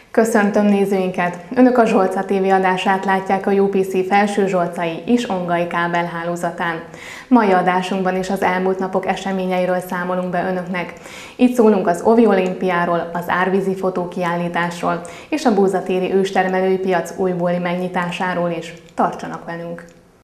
Köszöntöm nézőinket! Önök a Zsolca TV adását látják a UPC Felső Zsolcai és Ongai kábelhálózatán. Mai adásunkban is az elmúlt napok eseményeiről számolunk be önöknek. Itt szólunk az Ovi olimpiáról, az árvízi fotókiállításról és a búzatéri őstermelői piac újbóli megnyitásáról is. Tartsanak velünk!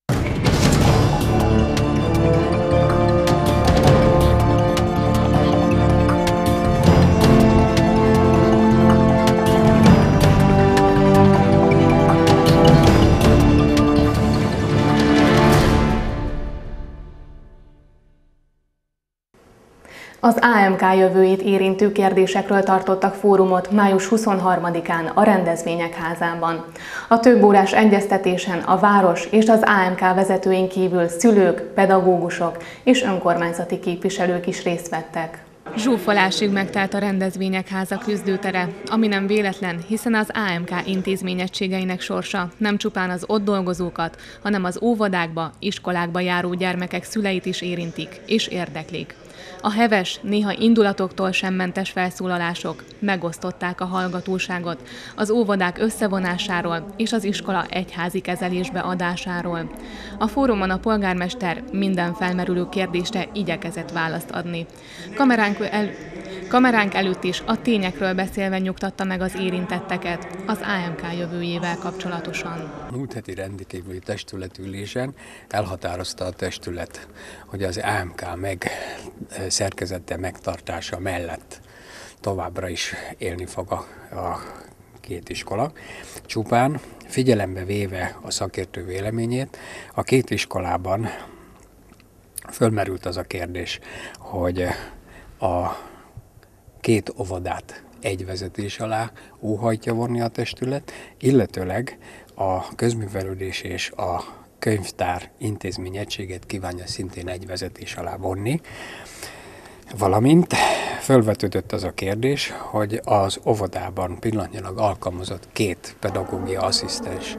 Az AMK jövőjét érintő kérdésekről tartottak fórumot május 23-án a Rendezvények Házában. A többórás egyeztetésen a város és az AMK vezetőin kívül szülők, pedagógusok és önkormányzati képviselők is részt vettek. Zsúfolásig megtelt a Rendezvények Háza küzdőtere, ami nem véletlen, hiszen az AMK intézményegységeinek sorsa nem csupán az ott dolgozókat, hanem az óvodákba, iskolákba járó gyermekek szüleit is érintik és érdeklik. A heves, néha indulatoktól sem mentes felszólalások megosztották a hallgatóságot az óvodák összevonásáról és az iskola egyházi kezelésbe adásáról. A fórumon a polgármester minden felmerülő kérdésre igyekezett választ adni. Kameránk előtt is a tényekről beszélve nyugtatta meg az érintetteket az AMK jövőjével kapcsolatosan. Múlt heti rendkívüli testületülésen elhatározta a testület, hogy az AMK szerkezete megtartása mellett továbbra is élni fog a két iskola. Csupán figyelembe véve a szakértő véleményét, a két iskolában fölmerült az a kérdés, hogy a két óvodát egy vezetés alá óhajtja vonni a testület, illetőleg a közművelődés és a könyvtár intézményegységet kívánja szintén egy vezetés alá vonni, valamint felvetődött az a kérdés, hogy az óvodában pillanatnyilag alkalmazott két pedagógia asszisztens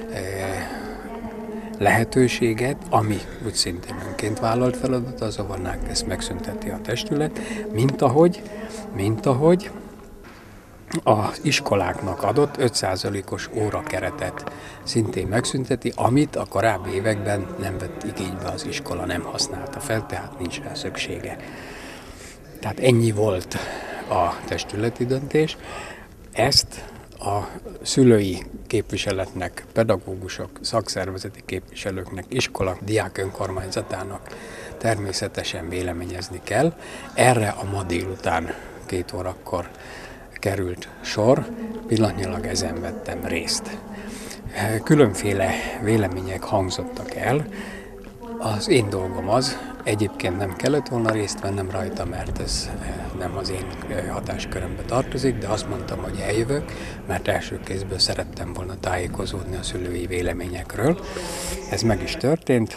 lehetőséget, ami úgy szintén önként vállalt feladat, az óvodák ezt megszünteti a testület, mint ahogy az iskoláknak adott 5%-os órakeretet szintén megszünteti, amit a korábbi években nem vett igénybe az iskola, nem használta fel, tehát nincs rá szüksége. Tehát ennyi volt a testületi döntés. Ezt a szülői képviseletnek, pedagógusok, szakszervezeti képviselőknek, iskola, diák önkormányzatának természetesen véleményezni kell. Erre a ma délután 2 órakor került sor, pillanatnyilag ezen vettem részt. Különféle vélemények hangzottak el. Az én dolgom az, egyébként nem kellett volna részt vennem rajta, mert ez nem az én hatáskörömbe tartozik, de azt mondtam, hogy eljövök, mert első kézből szerettem volna tájékozódni a szülői véleményekről. Ez meg is történt.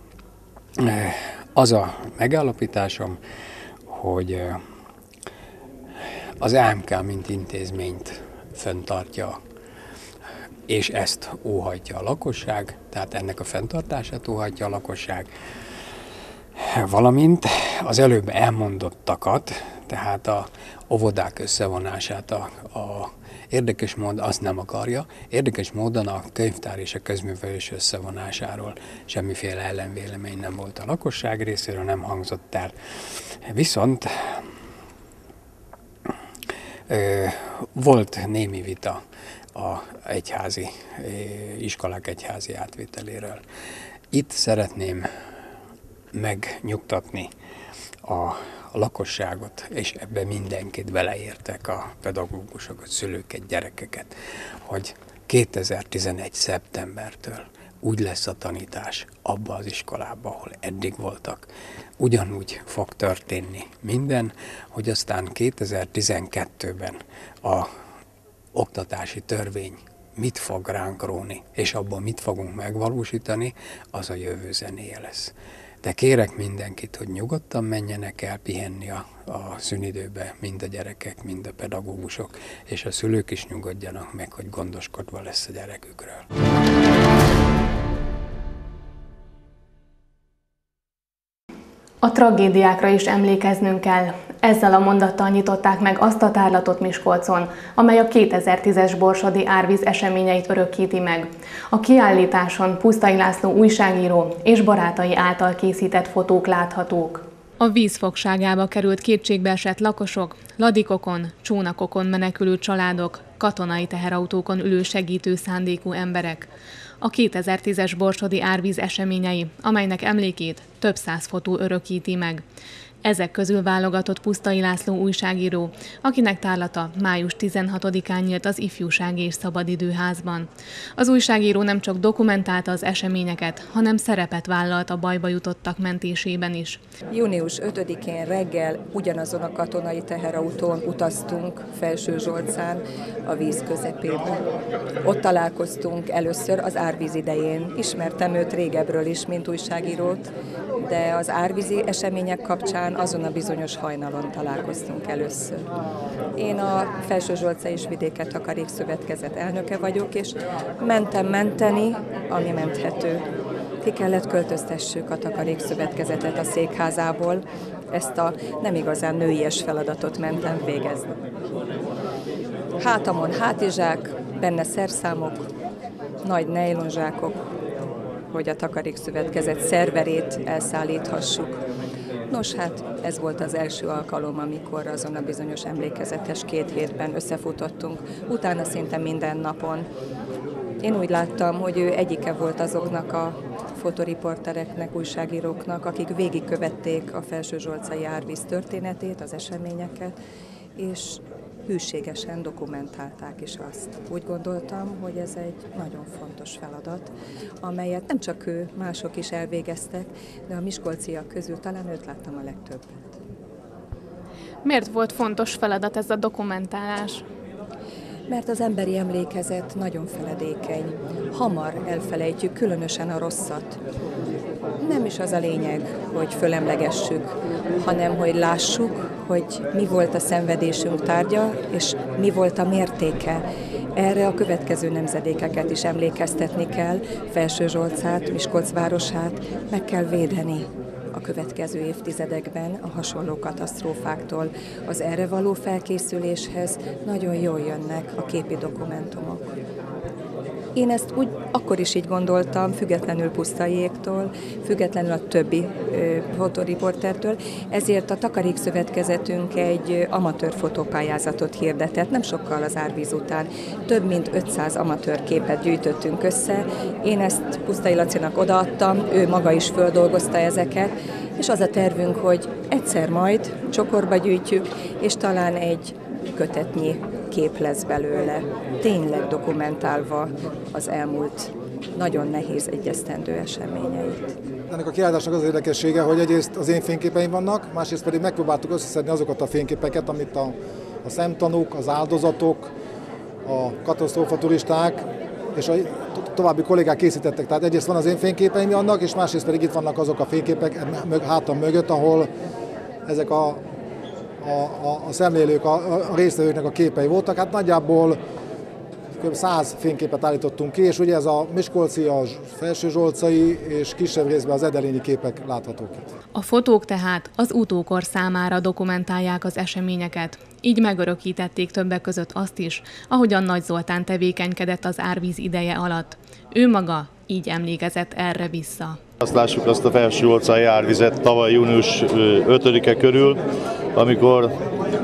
Az a megállapításom, hogy az AMK mint intézményt fenntartja, és ezt óhajtja a lakosság, tehát ennek a fenntartását óhajtja a lakosság, valamint az előbb elmondottakat, tehát a óvodák összevonását érdekes módon azt nem akarja. Érdekes módon a könyvtár és a közművelés összevonásáról semmiféle ellenvélemény nem volt a lakosság részéről, nem hangzott el. Viszont volt némi vita a iskolák egyházi átvételéről. Itt szeretném megnyugtatni a lakosságot, és ebbe mindenkit beleértek, a pedagógusokat, szülőket, gyerekeket, hogy 2011. szeptembertől úgy lesz a tanítás abba az iskolába, ahol eddig voltak. Ugyanúgy fog történni minden, hogy aztán 2012-ben a oktatási törvény mit fog ránk róni, és abban mit fogunk megvalósítani, az a jövő zenéje lesz. De kérek mindenkit, hogy nyugodtan menjenek el pihenni a szünidőbe, mind a gyerekek, mind a pedagógusok, és a szülők is nyugodjanak meg, hogy gondoskodva lesz a gyerekükről. A tragédiákra is emlékeznünk kell. Ezzel a mondattal nyitották meg azt a tárlatot Miskolcon, amely a 2010-es borsodi árvíz eseményeit örökíti meg. A kiállításon Pusztai László újságíró és barátai által készített fotók láthatók. A víz fogságába került kétségbeesett lakosok, ladikokon, csónakokon menekülő családok, katonai teherautókon ülő segítő szándékú emberek. A 2010-es borsodi árvíz eseményei, amelynek emlékét több száz fotó örökíti meg. Ezek közül válogatott Pusztai László újságíró, akinek tárlata május 16-án nyílt az Ifjúsági és Szabadidőházban. Az újságíró nem csak dokumentálta az eseményeket, hanem szerepet vállalt a bajba jutottak mentésében is. Június 5-én reggel ugyanazon a katonai teherautón utaztunk Felsőzsolcán a víz közepében. Ott találkoztunk először az árvíz idején. Ismertem őt régebről is, mint újságírót, de az árvízi események kapcsán azon a bizonyos hajnalon találkoztunk először. Én a Felsőzsolcai és Vidéke Takarékszövetkezet elnöke vagyok, és mentem menteni, ami menthető. Ki kellett költöztessük a Takarékszövetkezetet a székházából, ezt a nem igazán nőies feladatot mentem végezni. Hátamon hátizsák, benne szerszámok, nagy nejlonzsákok, hogy a Takarékszövetkezet szerverét elszállíthassuk. Nos, hát ez volt az első alkalom, amikor azon a bizonyos emlékezetes 2 hétben összefutottunk, utána szinte minden napon. Én úgy láttam, hogy ő egyike volt azoknak a fotoriportereknek, újságíróknak, akik végigkövették a felsőzsolcai árvíz történetét, az eseményeket, és hűségesen dokumentálták is azt. Úgy gondoltam, hogy ez egy nagyon fontos feladat, amelyet nem csak ő, mások is elvégeztek, de a miskolciak közül talán őt láttam a legtöbbet. Miért volt fontos feladat ez a dokumentálás? Mert az emberi emlékezet nagyon feledékeny. Hamar elfelejtjük, különösen a rosszat. Nem is az a lényeg, hogy fölemlegessük, hanem hogy lássuk, hogy mi volt a szenvedésünk tárgya, és mi volt a mértéke. Erre a következő nemzedékeket is emlékeztetni kell, Felsőzsolcát, Miskolc városát meg kell védeni a következő évtizedekben a hasonló katasztrófáktól. Az erre való felkészüléshez nagyon jól jönnek a képi dokumentumok. Én ezt akkor is így gondoltam, függetlenül Pusztaiéktól, függetlenül a többi fotoriportertől, ezért a Takarékszövetkezetünk egy amatőr fotópályázatot hirdetett, nem sokkal az árvíz után. Több mint 500 amatőr képet gyűjtöttünk össze, én ezt Pusztai Lacinak odaadtam, ő maga is földolgozta ezeket, és az a tervünk, hogy egyszer majd csokorba gyűjtjük, és talán egy kötetnyi kép lesz belőle, tényleg dokumentálva az elmúlt nagyon nehéz egy esztendő eseményeit. Ennek a kiállításnak az érdekessége, hogy egyrészt az én fényképeim vannak, másrészt pedig megpróbáltuk összeszedni azokat a fényképeket, amit a szemtanúk, az áldozatok, a katasztrófaturisták és a további kollégák készítettek. Tehát egyrészt van az én fényképeim annak, és másrészt pedig itt vannak azok a fényképek hátam mögött, ahol ezek a szemlélők, a résztvevőknek a képei voltak. Hát nagyjából kb. 100 fényképet állítottunk ki, és ugye ez a miskolci, a felsőzsolcai és kisebb részben az edelényi képek láthatók itt. A fotók tehát az utókor számára dokumentálják az eseményeket. Így megörökítették többek között azt is, ahogyan Nagy Zoltán tevékenykedett az árvíz ideje alatt. Ő maga így emlékezett erre vissza. Azt lássuk azt a felsőzsolcai árvizet tavaly június 5-e körül, amikor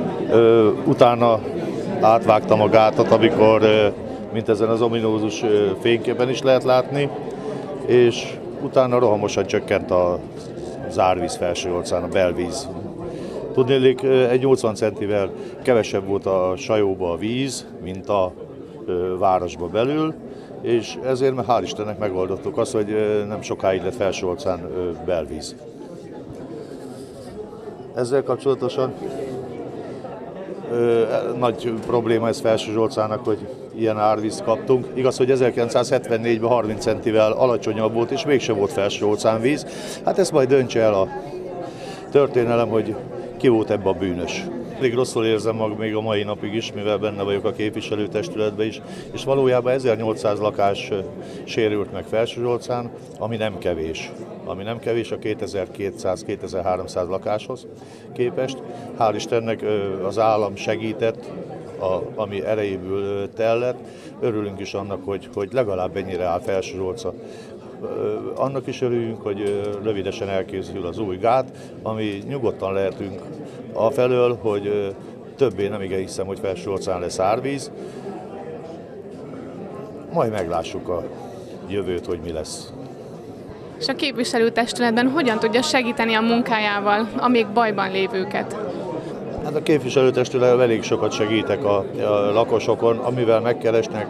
utána átvágtam a gátat, amikor, mint ezen az ominózus fényképen is lehet látni, és utána rohamosan csökkent az árvíz Felsőzsolcán, a belvíz. Tudnélik, egy 80 centivel kevesebb volt a Sajóba a víz, mint a városba belül, és ezért hál' Istennek megoldottuk azt, hogy nem sokáig lett Felsőzsolcán belvíz. Ezzel kapcsolatosan nagy probléma ez Felsőzsolcának, hogy ilyen árvízt kaptunk. Igaz, hogy 1974-ben 30 centivel alacsonyabb volt, és mégse volt Felsőzsolcán víz. Hát ezt majd döntse el a történelem, hogy ki volt ebben a bűnös. Elég rosszul érzem magam még a mai napig is, mivel benne vagyok a képviselőtestületben is, és valójában 1800 lakás sérült meg Felsőzsolcán, ami nem kevés. ami nem kevés a 2200-2300 lakáshoz képest. Hál' Istennek az állam segített, ami erejéből tellett. Örülünk is annak, hogy legalább ennyire áll Felsőzsolca. Annak is örüljünk, hogy rövidesen elkészül az új gát, ami nyugodtan lehetünk afelől, hogy többé nem igen hiszem, hogy Felsőzsolcán lesz árvíz. Majd meglássuk a jövőt, hogy mi lesz. És a képviselőtestületben hogyan tudja segíteni a munkájával a még bajban lévőket? Hát a képviselőtestületben elég sokat segítek a lakosokon, amivel megkeresnek.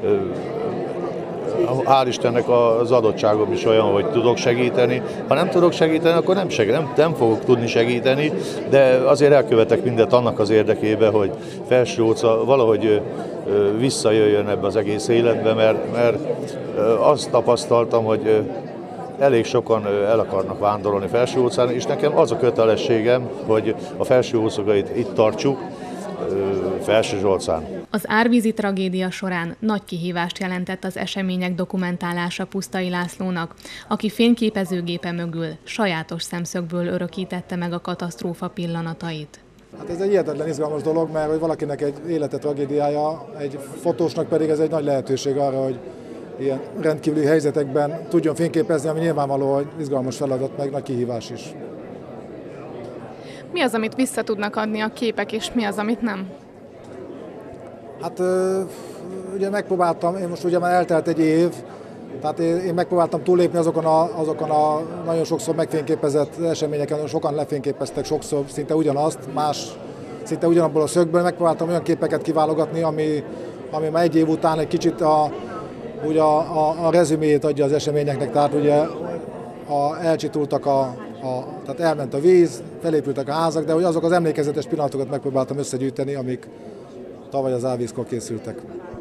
Hál' Istennek az adottságom is olyan, hogy tudok segíteni. Ha nem tudok segíteni, akkor nem fogok tudni segíteni, de azért elkövetek mindent annak az érdekében, hogy Felsőzsolca valahogy visszajöjjön ebbe az egész életbe, mert azt tapasztaltam, hogy elég sokan el akarnak vándorolni Felsőzsolcán, és nekem az a kötelességem, hogy a felsőzsolcait itt tartsuk Felsőzsolcán. Az árvízi tragédia során nagy kihívást jelentett az események dokumentálása Pusztai Lászlónak, aki fényképezőgépe mögül sajátos szemszögből örökítette meg a katasztrófa pillanatait. Hát ez egy hihetetlen izgalmas dolog, mert hogy valakinek egy élete tragédiája, egy fotósnak pedig ez egy nagy lehetőség arra, hogy ilyen rendkívüli helyzetekben tudjon fényképezni, ami nyilvánvaló, hogy izgalmas feladat, meg nagy kihívás is. Mi az, amit vissza tudnak adni a képek, és mi az, amit nem? Hát ugye megpróbáltam, én most ugye már eltelt egy év, tehát én megpróbáltam túllépni azokon a nagyon sokszor megfényképezett eseményeken, sokan lefényképeztek sokszor szinte ugyanazt, szinte ugyanabból a szögből, megpróbáltam olyan képeket kiválogatni, ami már egy év után egy kicsit a rezüméjét adja az eseményeknek, tehát ugye elcsitultak tehát elment a víz, felépültek a házak, de hogy azok az emlékezetes pillanatokat megpróbáltam összegyűjteni, amik tavaly az árvízkor készültek.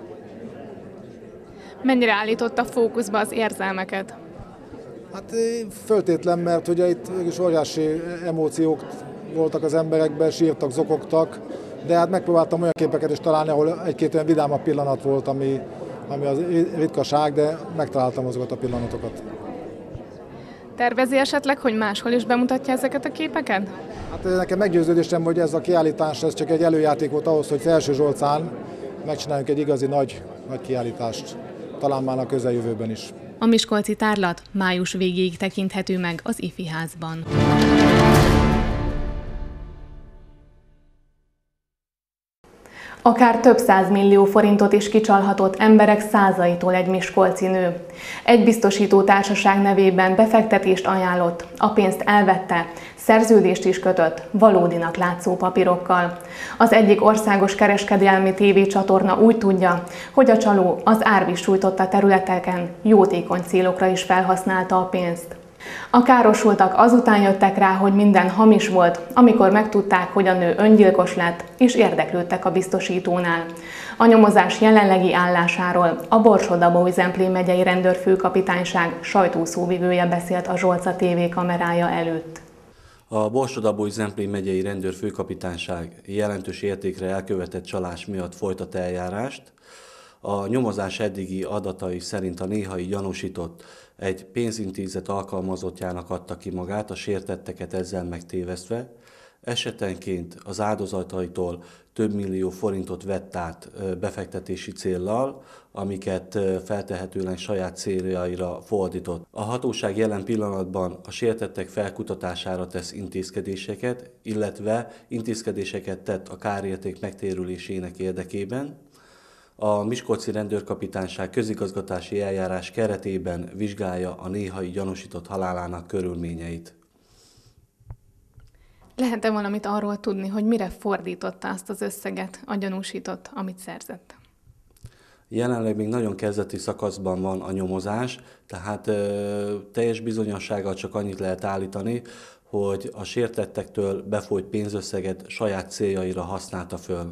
Mennyire állította fókuszba az érzelmeket? Hát föltétlen, mert ugye itt is óriási emóciók voltak az emberekben, sírtak, zokogtak, de hát megpróbáltam olyan képeket is találni, ahol egy-két olyan vidámabb pillanat volt, ami az ritkaság, de megtaláltam azokat a pillanatokat. Tervezi esetleg, hogy máshol is bemutatja ezeket a képeket? Hát nekem meggyőződésem, hogy ez a kiállítás ez csak egy előjáték volt ahhoz, hogy Felsőzsolcán megcsináljunk egy igazi nagy kiállítást, talán már a közeljövőben is. A miskolci tárlat május végéig tekinthető meg az IFI házban. Akár több 100 millió forintot is kicsalhatott emberek százaitól egy miskolci nő. Egy biztosító társaság nevében befektetést ajánlott, a pénzt elvette, szerződést is kötött, valódinak látszó papírokkal. Az egyik országos kereskedelmi tévécsatorna úgy tudja, hogy a csaló az árvíz sújtotta területeken jótékony célokra is felhasználta a pénzt. A károsultak azután jöttek rá, hogy minden hamis volt, amikor megtudták, hogy a nő öngyilkos lett, és érdeklődtek a biztosítónál. A nyomozás jelenlegi állásáról a Borsod-Abaúj-Zemplén megyei rendőrfőkapitányság sajtószóvivője beszélt a Zsolca TV kamerája előtt. A Borsod-Abaúj-Zemplén megyei rendőrfőkapitányság jelentős értékre elkövetett csalás miatt folytat eljárást. A nyomozás eddigi adatai szerint a néhai gyanúsított egy pénzintézet alkalmazottjának adta ki magát, a sértetteket ezzel megtévesztve. Esetenként az áldozataitól több millió forintot vett át befektetési céllal, amiket feltehetően saját céljaira fordított. A hatóság jelen pillanatban a sértettek felkutatására tesz intézkedéseket, illetve intézkedéseket tett a kárérték megtérülésének érdekében. A Miskolci Rendőrkapitányság közigazgatási eljárás keretében vizsgálja a néhai gyanúsított halálának körülményeit. Lehet-e valamit arról tudni, hogy mire fordította azt az összeget a gyanúsított, amit szerzett? Jelenleg még nagyon kezdeti szakaszban van a nyomozás, tehát teljes bizonyossággal csak annyit lehet állítani, hogy a sértettektől befolyt pénzösszeget saját céljaira használta föl.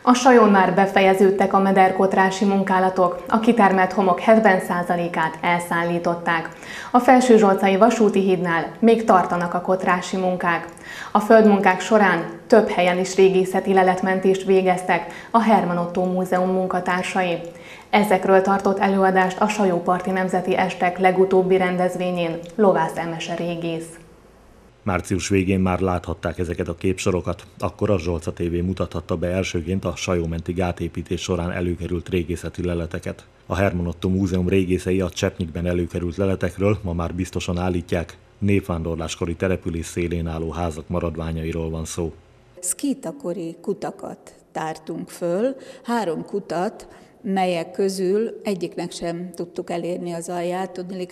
A Sajón már befejeződtek a mederkotrási munkálatok, a kitermelt homok 70%-át elszállították. A Felsőzsolcai vasúti hídnál még tartanak a kotrási munkák. A földmunkák során több helyen is régészeti leletmentést végeztek a Herman Ottó Múzeum munkatársai. Ezekről tartott előadást a Sajóparti Nemzeti Estek legutóbbi rendezvényén Lovász Emese régész. Március végén már láthatták ezeket a képsorokat, akkor a Zsolca TV mutathatta be elsőként a sajómenti gátépítés során előkerült régészeti leleteket. A Herman Ottó Múzeum régészei a Cseppnyikben előkerült leletekről ma már biztosan állítják, népvándorláskori település szélén álló házak maradványairól van szó. Szkítakori kutakat tártunk föl, 3 kutat, melyek közül egyiknek sem tudtuk elérni az alját, tudniillik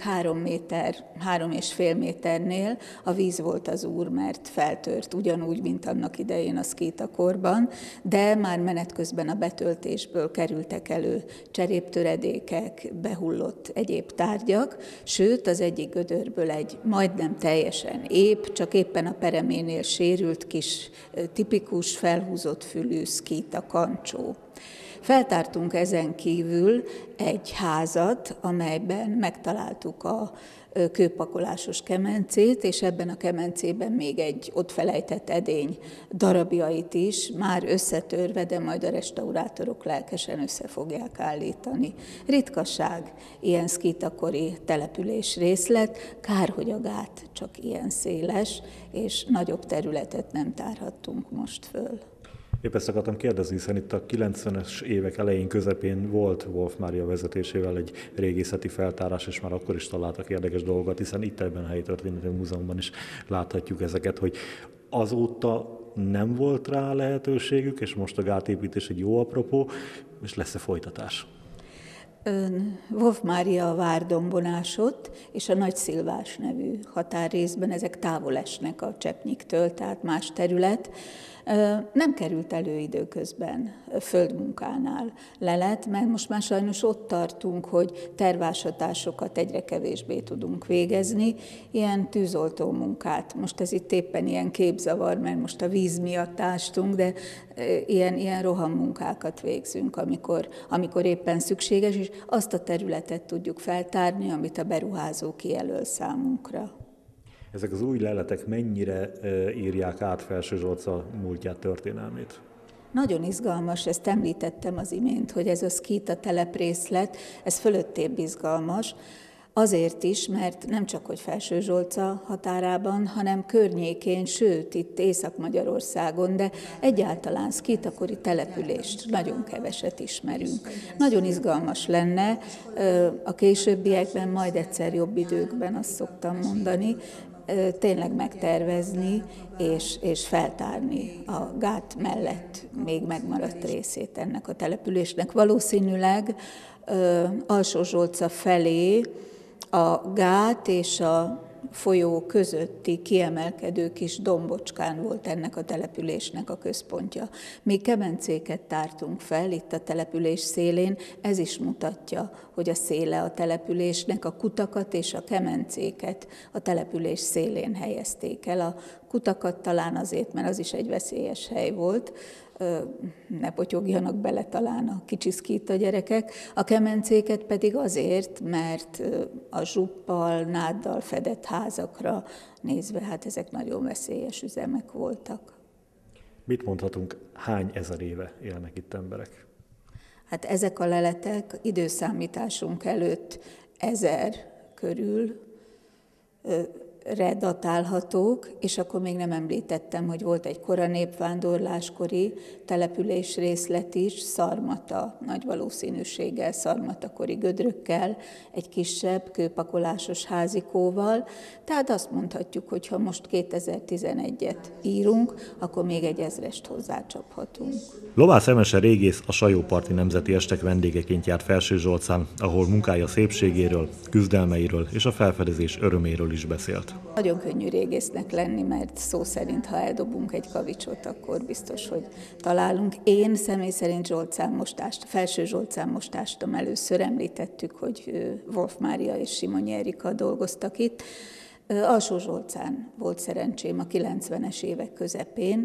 3,5 méternél a víz volt az úr, mert feltört, ugyanúgy, mint annak idején a szkítakorban, de már menet közben a betöltésből kerültek elő cseréptöredékek, behullott egyéb tárgyak, sőt az egyik gödörből egy majdnem teljesen ép, csak éppen a pereménél sérült kis tipikus felhúzott fülű szkíta kancsó. Feltártunk ezen kívül egy házat, amelyben megtaláltuk a kőpakolásos kemencét, és ebben a kemencében még egy ott felejtett edény darabjait is, már összetörve, de majd a restaurátorok lelkesen össze fogják állítani. Ritkaság ilyen szkítakori település részlet, kár, hogy a gát csak ilyen széles, és nagyobb területet nem tárhattunk most föl. Épp ezt akartam kérdezni, hiszen itt a 90-es évek elején, közepén volt Wolf Mária vezetésével egy régészeti feltárás, és már akkor is találtak érdekes dolgokat, hiszen itt ebben a helyi történeti múzeumban is láthatjuk ezeket, hogy azóta nem volt rá lehetőségük, és most a gátépítés egy jó apropó, és lesz-e folytatás? Wolf Mária a Várdombon ásott, és a Nagyszilvás nevű határrészben, ezek távol esnek a Cseppnyiktől, tehát más terület. Nem került elő időközben földmunkánál lelet, mert most már sajnos ott tartunk, hogy tervásatásokat egyre kevésbé tudunk végezni, ilyen tűzoltó munkát. Most ez itt éppen ilyen képzavar, mert most a víz miatt ástunk, de ilyen rohammunkákat végzünk, amikor éppen szükséges, és azt a területet tudjuk feltárni, amit a beruházó kijelöl számunkra. Ezek az új leletek mennyire írják át Felsőzsolca múltját, történelmét? Nagyon izgalmas, ezt említettem az imént, hogy ez a szkíta teleprészlet, ez fölöttébb izgalmas, azért is, mert nem csak hogy Felsőzsolca határában, hanem környékén, sőt itt Észak-Magyarországon, de egyáltalán szkítakori települést nagyon keveset ismerünk. Nagyon izgalmas lenne, a későbbiekben, majd egyszer jobb időkben, azt szoktam mondani, tényleg megtervezni és feltárni a gát mellett még megmaradt részét ennek a településnek. Valószínűleg Alsó-Zsolca felé a gát és a folyó közötti kiemelkedő kis dombocskán volt ennek a településnek a központja. Még kemencéket tártunk fel itt a település szélén, ez is mutatja, hogy a széle a településnek, a kutakat és a kemencéket a település szélén helyezték el. A kutakat talán azért, mert az is egy veszélyes hely volt, ne potyogjanak bele talán a kicsi szkíta gyerekek, a kemencéket pedig azért, mert a zsuppal, náddal fedett házakra nézve, hát ezek nagyon veszélyes üzemek voltak. Mit mondhatunk, hány ezer éve élnek itt emberek? Hát ezek a leletek időszámításunk előtt 1000 körül datálhatók, és akkor még nem említettem, hogy volt egy kora népvándorláskori településrészlet is, Szarmata, nagy valószínűséggel szarmatakori gödrökkel, egy kisebb kőpakolásos házikóval, tehát azt mondhatjuk, hogy ha most 2011-et írunk, akkor még egy 1000-est hozzácsaphatunk. Lovász Emese régész a Sajóparti Nemzeti Estek vendégeként járt Felsőzsolcán, ahol munkája szépségéről, küzdelmeiről és a felfedezés öröméről is beszélt. Nagyon könnyű régésznek lenni, mert szó szerint, ha eldobunk egy kavicsot, akkor biztos, hogy találunk. Én személy szerint Felsőzsolcán most ástam először, említettük, hogy Wolf Mária és Simonyi Erika dolgoztak itt. Alsózsolcán volt szerencsém a 90-es évek közepén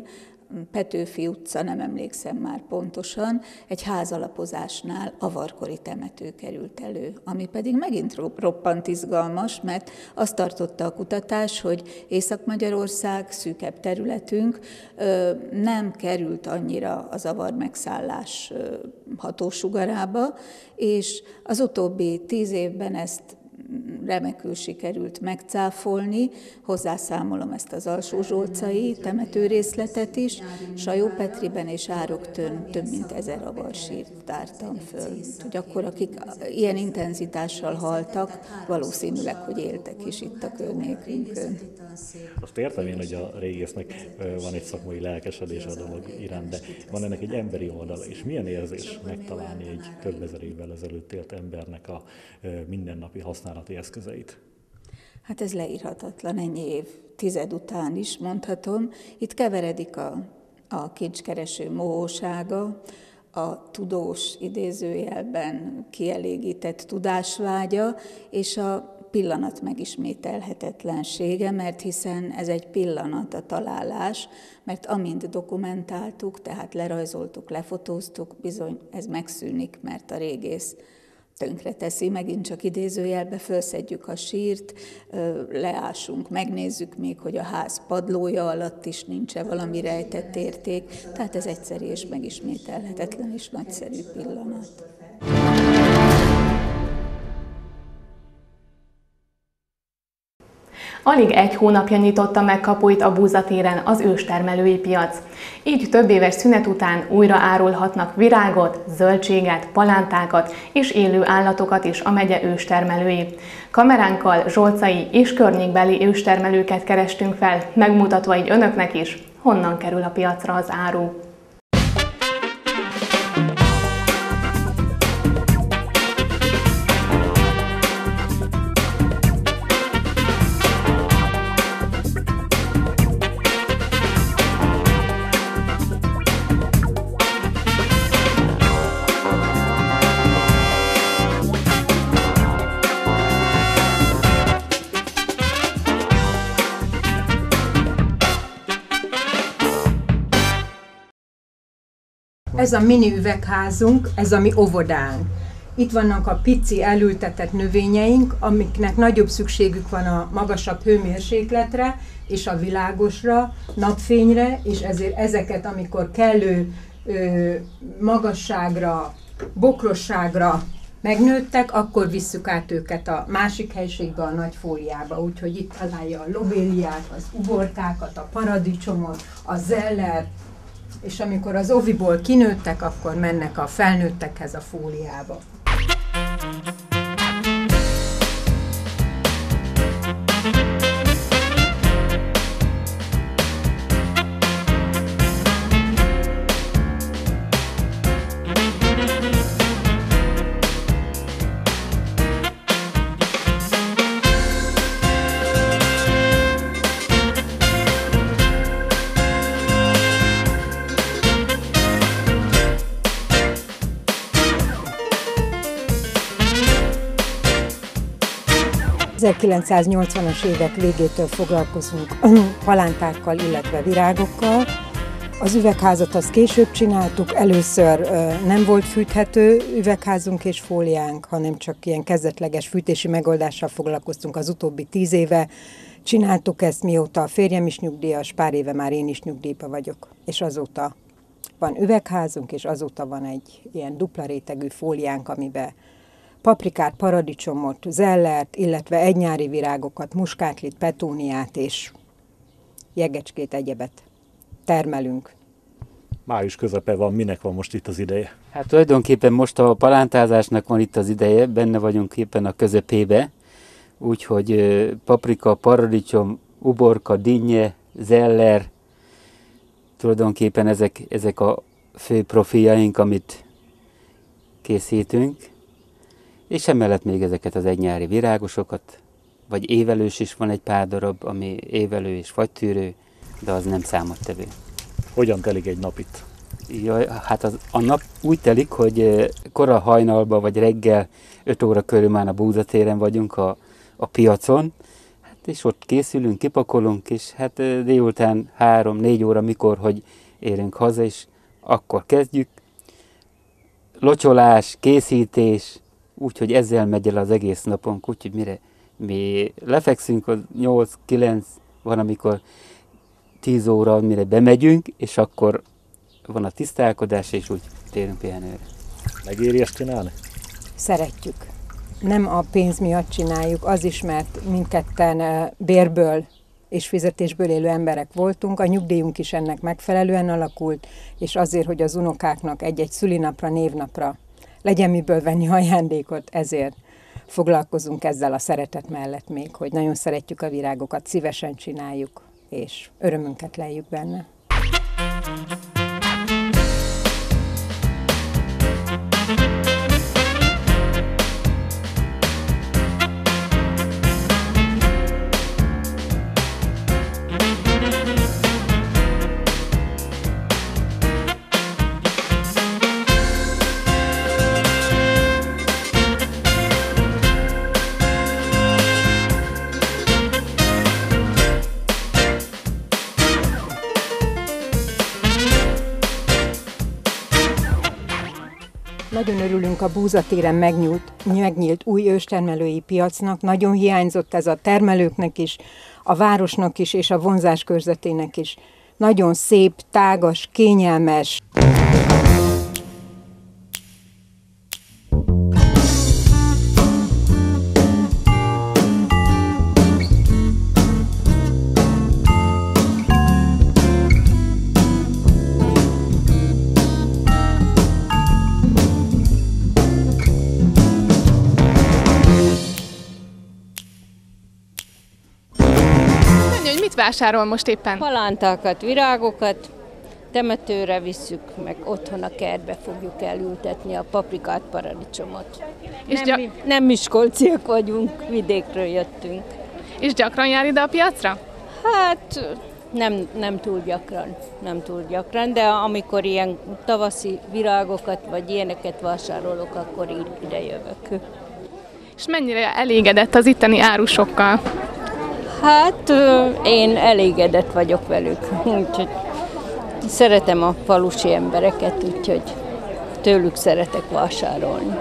Petőfi utca, nem emlékszem már pontosan, egy házalapozásnál avarkori temető került elő, ami pedig megint roppant izgalmas, mert azt tartotta a kutatás, hogy Észak-Magyarország, szűkebb területünk nem került annyira az avar megszállás hatósugarába, és az utóbbi 10 évben ezt remekül sikerült megcáfolni, hozzászámolom ezt az alsózsolcai temetőrészletet is, Sajópetriben és Ároktöön több mint 1000 avarsírt tártam föl. Hogy akkor akik ilyen intenzitással haltak, valószínűleg, hogy éltek is itt a környékünkön. Azt értem én, hogy a régésznek van egy szakmai lelkesedése a dolog iránt, de van ennek egy emberi oldala, és milyen érzés megtalálni egy több ezer évvel ezelőtt élt embernek a mindennapi használati eszközeit? Hát ez leírhatatlan, ennyi évtized után is mondhatom. Itt keveredik a kincskereső mohósága, a tudós idézőjelben kielégített tudásvágya, és a pillanat megismételhetetlensége, mert hiszen ez egy pillanat, a találás, mert amint dokumentáltuk, tehát lerajzoltuk, lefotóztuk, bizony ez megszűnik, mert a régész tönkreteszi, megint csak idézőjelbe fölszedjük a sírt, leásunk, megnézzük még, hogy a ház padlója alatt is nincs-e valami rejtett érték, tehát ez egyszerű és megismételhetetlen és nagyszerű pillanat. Alig egy hónapja nyitotta meg kapuit a Búzatéren az őstermelői piac. Így több éves szünet után újra árulhatnak virágot, zöldséget, palántákat és élő állatokat is a megye őstermelői. Kameránkkal zsolcai és környékbeli őstermelőket kerestünk fel, megmutatva így önöknek is, honnan kerül a piacra az áru. Ez a mini üvegházunk, ez a mi óvodánk. Itt vannak a pici elültetett növényeink, amiknek nagyobb szükségük van a magasabb hőmérsékletre és a világosra, napfényre, és ezért ezeket, amikor kellő magasságra, bokrosságra megnőttek, akkor visszük át őket a másik helységbe, a nagy fóliába. Úgyhogy itt találja a lobéliát, az uborkákat, a paradicsomot, a zellert, és amikor az oviból kinőttek, akkor mennek a felnőttekhez a fóliába. A 1980-as évek végétől foglalkozunk palántákkal, illetve virágokkal. Az üvegházat azt később csináltuk, először nem volt fűthető üvegházunk és fóliánk, hanem csak ilyen kezdetleges fűtési megoldással foglalkoztunk az utóbbi 10 éve. Csináltuk ezt, mióta a férjem is nyugdíjas, pár éve már én is nyugdíjba vagyok, és azóta van üvegházunk, és azóta van egy ilyen dupla rétegű fóliánk, amiben paprikát, paradicsomot, zellert, illetve egynyári virágokat, muskátlit, petúniát és jegecskét, egyebet termelünk. Május közepe van, minek van most itt az ideje? Hát tulajdonképpen most a palántázásnak van itt az ideje, benne vagyunk éppen a közepébe, úgyhogy paprika, paradicsom, uborka, dinnye, zeller, tulajdonképpen ezek a fő profiljaink, amit készítünk. És emellett még ezeket az egynyári virágosokat, vagy évelős is van egy pár darab, ami évelő és fagytűrő, de az nem számottevő. Hogyan telik egy nap itt? Jaj, hát a nap úgy telik, hogy kora hajnalban vagy reggel 5 óra körül már a Búzatéren vagyunk a piacon, hát és ott készülünk, kipakolunk, és hát délután 3-4 óra, mikor, hogy érünk haza, és akkor kezdjük. Locsolás, készítés, úgyhogy ezzel megy el az egész napunk, úgyhogy mire mi lefekszünk, az 8-9, van amikor 10 óra, mire bemegyünk, és akkor van a tisztálkodás, és úgy térünk pihenőre. Megéri ezt csinálni? Szeretjük. Nem a pénz miatt csináljuk, az is, mert mindketten bérből és fizetésből élő emberek voltunk, a nyugdíjunk is ennek megfelelően alakult, és azért, hogy az unokáknak egy-egy szülinapra, névnapra legyen miből venni ajándékot, ezért foglalkozunk ezzel a szeretet mellett még, hogy nagyon szeretjük a virágokat, szívesen csináljuk, és örömünket leljük benne. Nagyon örülünk a Búzatéren megnyílt új őstermelői piacnak. Nagyon hiányzott ez a termelőknek is, a városnak is és a vonzás körzetének is. Nagyon szép, tágas, kényelmes. Mit vásárol most éppen? Palántákat, virágokat, temetőre visszük, meg otthon a kertbe fogjuk elültetni a paprikát, paradicsomot. És nem miskolciak vagyunk, vidékről jöttünk. És gyakran jár ide a piacra? Hát nem túl gyakran, de amikor ilyen tavaszi virágokat vagy ilyeneket vásárolok, akkor ide jövök. És mennyire elégedett az itteni árusokkal? Hát én elégedett vagyok velük, úgyhogy szeretem a falusi embereket, úgyhogy tőlük szeretek vásárolni.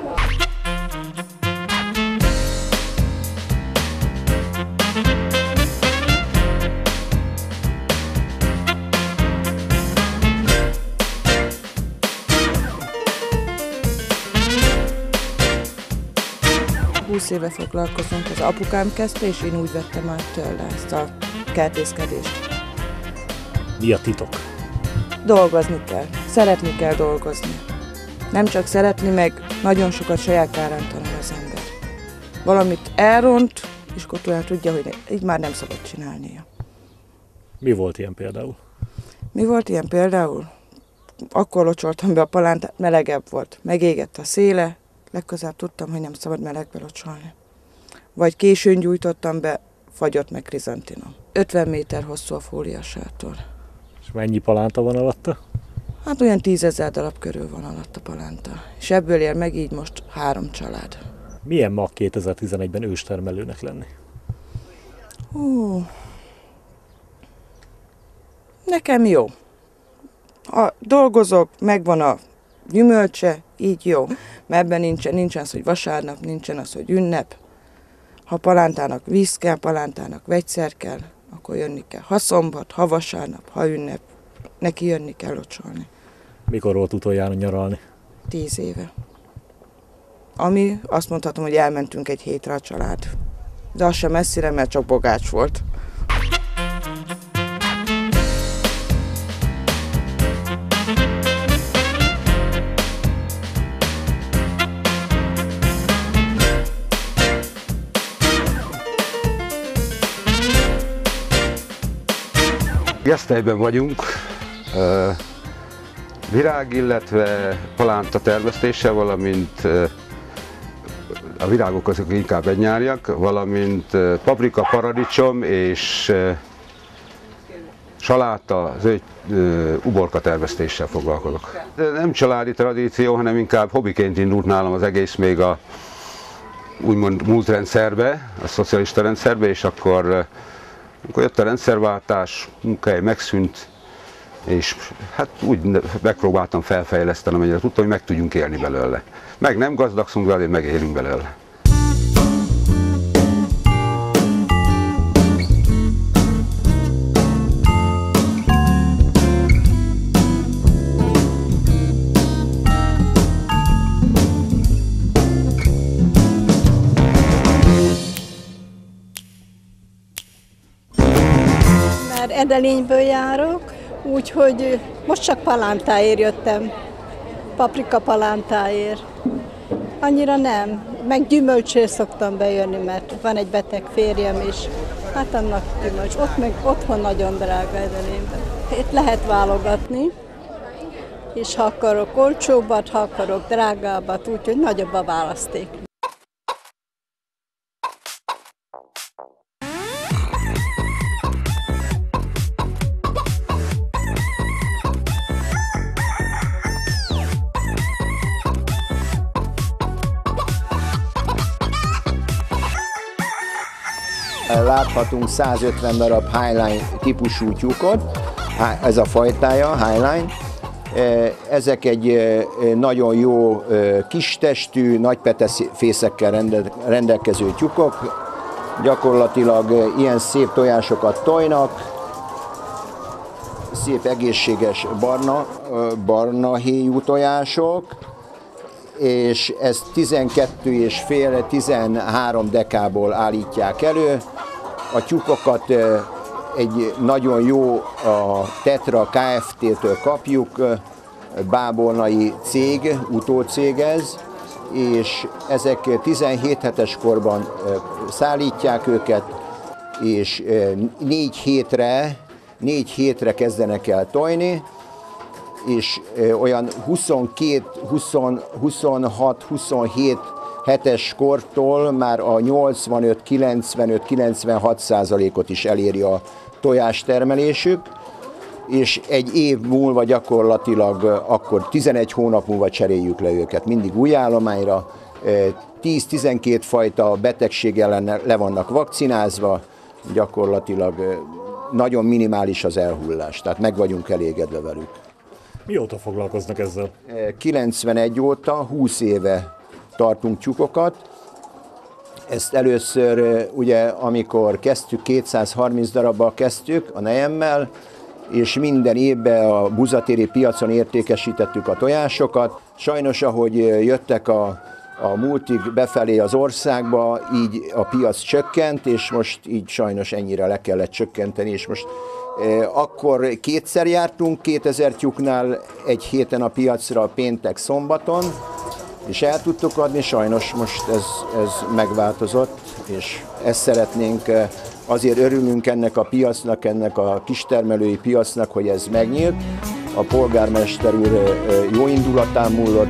Húsz éve foglalkozunk, az apukám kezdte, és én úgy vettem át tőle ezt a kertészkedést. Mi a titok? Dolgozni kell, szeretni kell dolgozni. Nem csak szeretni, meg nagyon sokat saját kárán tanul az ember. Valamit elront, és akkor tudja, hogy így már nem szabad csinálnia. Mi volt ilyen például? Mi volt ilyen például? Akkor locsoltam be a palántát, melegebb volt. Megégett a széle, legközelebb tudtam, hogy nem szabad melegbe locsolni. Vagy későn gyújtottam be, fagyott meg krizantinom. 50 méter hosszú a fóliasátor. És mennyi palánta van alatta? Hát olyan 10 000 darab körül van alatt a palánta. És ebből él meg így most 3 család. Milyen ma 2011-ben őstermelőnek lenni? Nekem jó. Ha dolgozok, megvan a gyümölcse, így jó. Mert ebben nincsen az, hogy vasárnap, nincsen az, hogy ünnep. Ha palántának víz kell, palántának vegyszer kell, akkor jönni kell. Ha szombat, ha vasárnap, ha ünnep, neki jönni kell locsolni. Mikor volt utoljára nyaralni? 10 éve. Ami azt mondhatom, hogy elmentünk egy hétre a család. De az sem messzire, mert csak Bogács volt. Gesztelyben vagyunk, virág, illetve palánta termesztése, valamint a virágok azok inkább egynyáriak, valamint paprika, paradicsom és saláta, uborka termesztéssel foglalkozok. De nem családi tradíció, hanem inkább hobbiként indult nálam az egész még a úgymond múlt rendszerbe, a szocialista rendszerbe, és akkor jött a rendszerváltás, munkahely megszűnt, és hát úgy megpróbáltam felfejleszteni, amennyire tudtam, hogy meg tudjunk élni belőle. Meg nem gazdagszunk vele, megélünk belőle. Edelényből járok, úgyhogy most csak palántáért jöttem, paprika palántáért. Annyira nem, meg gyümölcsért szoktam bejönni, mert van egy beteg férjem is, hát annak gyümölcs. Ott meg otthon nagyon drága Edelényben. Itt lehet válogatni, és ha akarok olcsóbbat, ha akarok drágábbat, úgyhogy nagyobb a választék. Láthatunk 150 darab Highline típusú tyúkot, ez a fajtája, Highline. Ezek egy nagyon jó kistestű, nagy petefészekkel rendelkező tyúkok. Gyakorlatilag ilyen szép tojásokat tojnak, szép egészséges barna héjú tojások, és ezt 12,5-13 dekából állítják elő. A tyúkokat egy nagyon jó a Tetra Kft-től kapjuk, bábolnai cég, utócég ez, és ezek 17 hetes korban szállítják őket, és 4 hétre kezdenek el tojni, és olyan 26-27 hetes kortól már a 85-95-96%-ot is eléri a tojástermelésük, és egy év múlva gyakorlatilag akkor 11 hónap múlva cseréljük le őket, mindig új állományra. 10-12 fajta betegség ellen le vannak vakcinázva, gyakorlatilag nagyon minimális az elhullás, tehát meg vagyunk elégedve velük. Mióta foglalkoznak ezzel? 91 óta, 20 éve tartunk tyúkokat. Ezt először, ugye, amikor kezdtük, 230 darabbal kezdtük a nejemmel, és minden évben a buzatéri piacon értékesítettük a tojásokat. Sajnos, ahogy jöttek a multik befelé az országba, így a piac csökkent, és most így sajnos ennyire le kellett csökkenteni, és most akkor kétszer jártunk 2000 tyúknál egy héten a piacra, péntek, szombaton, és el tudtuk adni, sajnos most ez megváltozott, és ezt szeretnénk, azért örülünk ennek a piacnak, ennek a kistermelői piacnak, hogy ez megnyílt. A polgármester úr jó indulatán múlott.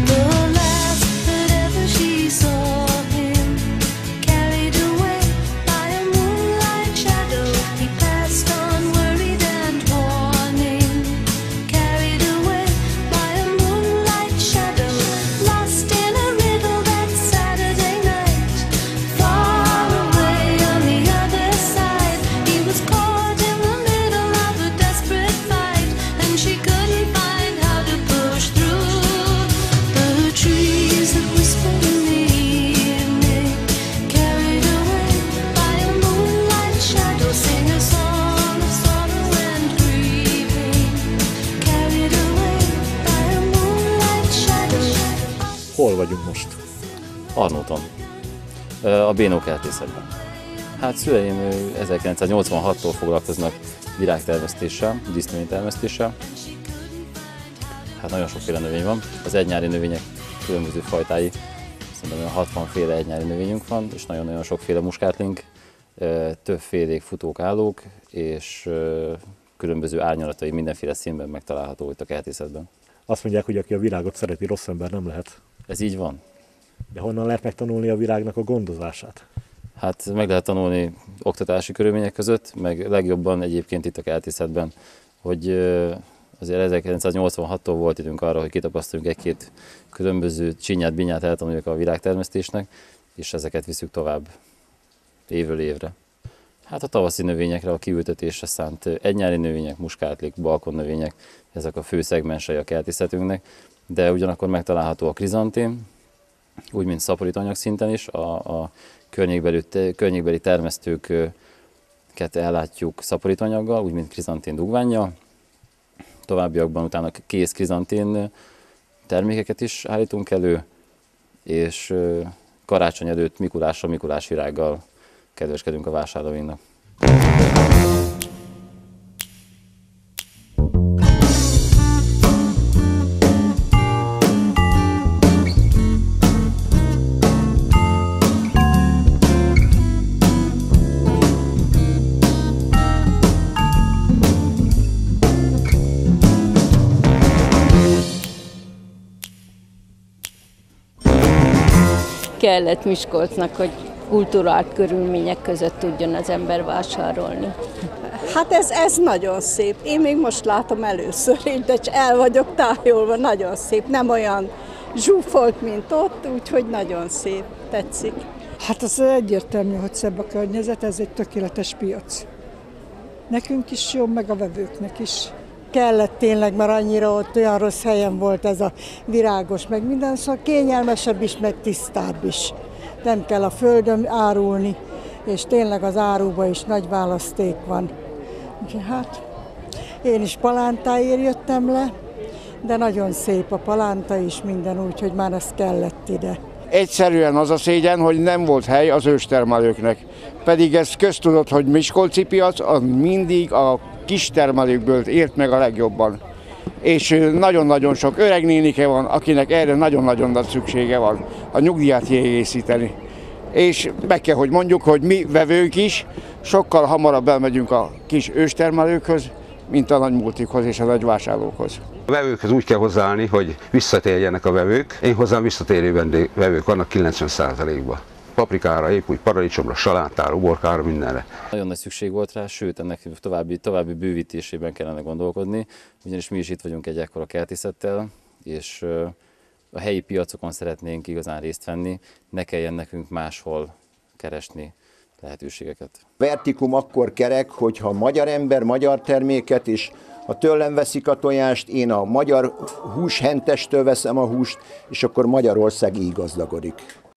Hol vagyunk most? Arnóton, a Bénó kertészetben. Hát szüleim 1986-tól foglalkoznak virágtermesztéssel, disznövénytermesztéssel. Hát nagyon sokféle növény van. Az egynyári növények különböző fajtái, szerintem olyan 60 féle egynyári növényünk van, és nagyon-nagyon sokféle muskátling, többfélék, futók, állók, és különböző árnyalatai mindenféle színben megtalálható itt a kertészetben. Azt mondják, hogy aki a virágot szereti, rossz ember nem lehet. Ez így van. De honnan lehet megtanulni a virágnak a gondozását? Hát meg lehet tanulni oktatási körülmények között, meg legjobban egyébként itt a kertészetben, hogy azért 1986-tól volt időnk arra, hogy kitapasztaljunk egy-két különböző csinyát, binyát eltanuljuk a virágtermesztésnek, és ezeket viszük tovább évről évre. Hát a tavaszi növényekre, a kiültetésre szánt egynyári növények, muskátlik, balkonnövények, ezek a fő szegmensei a kertészetünknek, de ugyanakkor megtalálható a krizantém, úgy, mint szaporító szinten is, a környékbeli termesztőket ellátjuk szaporítóanyaggal, úgy, mint krizantén dugvánnyal. Továbbiakban utána kész krizantén termékeket is állítunk elő, és karácsony előtt Mikulással, Mikulás virággal kedveskedünk a vásárlóinknak. Kellett Miskolcnak, hogy kulturált körülmények között tudjon az ember vásárolni. Hát ez nagyon szép. Én még most látom először, de el vagyok tájolva, nagyon szép. Nem olyan zsúfolt, mint ott, úgyhogy nagyon szép, tetszik. Hát az egyértelmű, hogy szebb a környezet, ez egy tökéletes piac. Nekünk is jó, meg a vevőknek is. Kellett tényleg, mert annyira ott olyan rossz helyen volt ez a virágos, meg minden, szóval kényelmesebb is, meg tisztább is. Nem kell a földön árulni, és tényleg az áruban is nagy választék van. Úgyhogy hát én is palántáért jöttem le, de nagyon szép a palánta is minden, úgyhogy már ez kellett ide. Egyszerűen az a szégyen, hogy nem volt hely az őstermelőknek. Pedig ez köztudott, hogy miskolci piac az mindig a kistermelőkből ért meg a legjobban. És nagyon-nagyon sok öreg nénike van, akinek erre nagyon-nagyon nagy szüksége van, a nyugdíját kiegészíteni. És meg kell, hogy mondjuk, hogy mi vevők is sokkal hamarabb elmegyünk a kis őstermelőkhöz, mint a nagy multikhoz és a nagy vásárlókhoz. A vevőkhöz úgy kell hozzáállni, hogy visszatérjenek a vevők. Én hozzám visszatérő vevők vannak 90%-ban. Paprikára, épp paradicsomra, salátára, uborkára, mindenre. Nagyon nagy szükség volt rá, sőt ennek további bővítésében kellene gondolkodni, ugyanis mi is itt vagyunk egy ekkora kertészettel, és a helyi piacokon szeretnénk igazán részt venni, ne kelljen nekünk máshol keresni lehetőségeket. Vertikum akkor kerek, hogyha magyar ember magyar terméket is, ha tőlem veszik a tojást, én a magyar húshentestől veszem a húst, és akkor Magyarország így gazdagodik.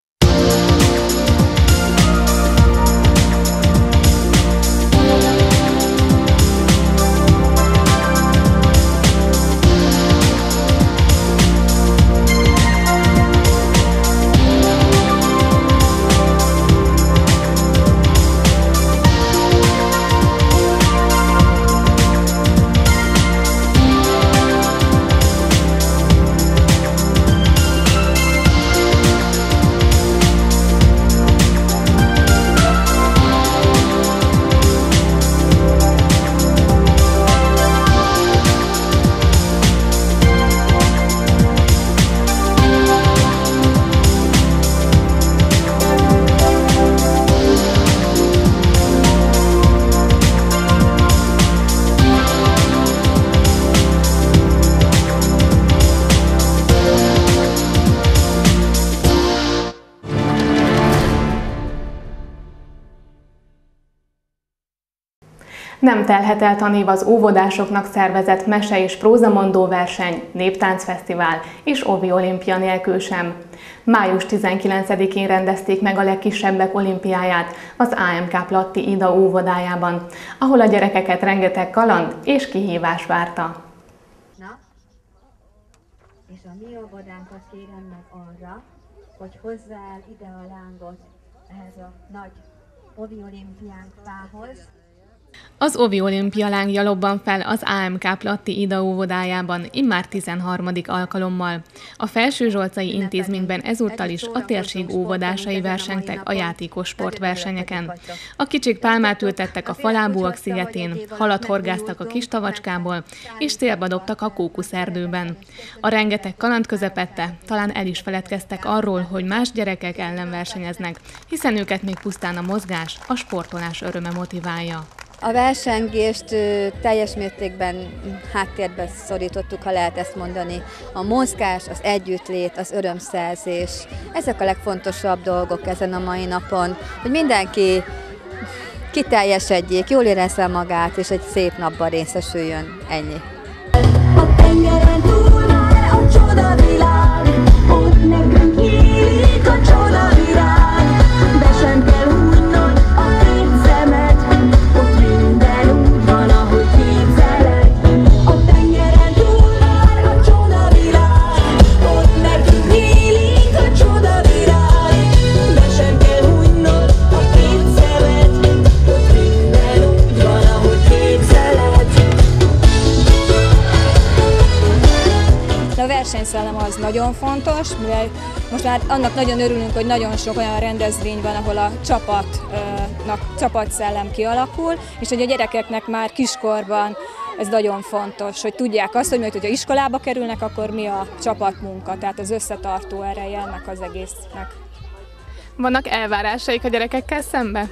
Nem telhet el tanév az óvodásoknak szervezett mese- és prózamondó verseny, néptáncfesztivál és Ovi olimpia nélkül sem. Május 19-én rendezték meg a legkisebbek olimpiáját az AMK Platti Ida óvodájában, ahol a gyerekeket rengeteg kaland és kihívás várta. Na, és a mi óvodánkat kérem meg arra, hogy hozzá el ide a lángot ehhez a nagy Ovi olimpiánk fához. Az Ovi olimpia lángja lobban fel az AMK Platti Ida óvodájában immár 13. alkalommal. A Felső-Zsolcai intézményben ezúttal is a térség óvodásai versengtek a játékos sportversenyeken. A kicsik pálmát ültettek a Falábúak szigetén, halat horgáztak a kis tavacskából, és célba dobtak a kókuszerdőben. A rengeteg kaland közepette talán el is feledkeztek arról, hogy más gyerekek ellen versenyeznek, hiszen őket még pusztán a mozgás, a sportolás öröme motiválja. A versengést teljes mértékben háttérbe szorítottuk, ha lehet ezt mondani. A mozgás, az együttlét, az örömszerzés, ezek a legfontosabb dolgok ezen a mai napon, hogy mindenki kiteljesedjék, jól érezze magát, és egy szép napban részesüljön. Ennyi. A tengeren túl már a csodavilág, ott nekünk nyílik a csodavirág. Be sem kell húznod a két szemed, ott minden úgy van, ahogy képzeled. A tengeren túl már a csodavilág, ott nekünk nyílik a csodavirág. Be sem kell húznod a két szemed, ott minden úgy van, ahogy képzeled. A versenyszellem az nagyon fontos, mivel most már annak nagyon örülünk, hogy nagyon sok olyan rendezvény van, ahol a csapatszellem kialakul, és hogy a gyerekeknek már kiskorban ez nagyon fontos, hogy tudják azt, hogy majd, hogyha iskolába kerülnek, akkor mi a csapatmunka, tehát az összetartó ereje ennek az egésznek. Vannak elvárásaik a gyerekekkel szembe?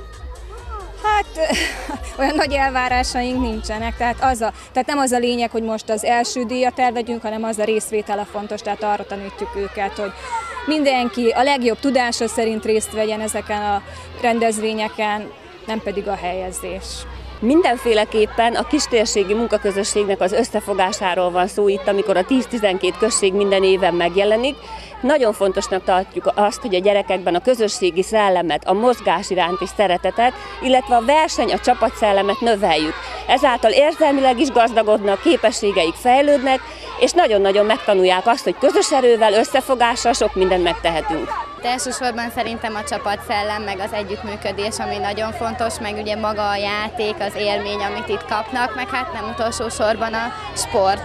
Hát olyan nagy elvárásaink nincsenek, tehát nem az a lényeg, hogy most az első díjat elvegyünk, hanem az a részvétele fontos, tehát arra tanítjuk őket, hogy mindenki a legjobb tudása szerint részt vegyen ezeken a rendezvényeken, nem pedig a helyezés. Mindenféleképpen a kistérségi munkaközösségnek az összefogásáról van szó itt, amikor a 10-12 község minden éven megjelenik. Nagyon fontosnak tartjuk azt, hogy a gyerekekben a közösségi szellemet, a mozgás iránti szeretetet, illetve a verseny, a csapatszellemet növeljük. Ezáltal érzelmileg is gazdagodnak, képességeik fejlődnek, és nagyon-nagyon megtanulják azt, hogy közös erővel, összefogással sok mindent megtehetünk. De elsősorban szerintem a csapatszellem, meg az együttműködés, ami nagyon fontos, meg ugye maga a játék, az élmény, amit itt kapnak, meg hát nem utolsó sorban a sport,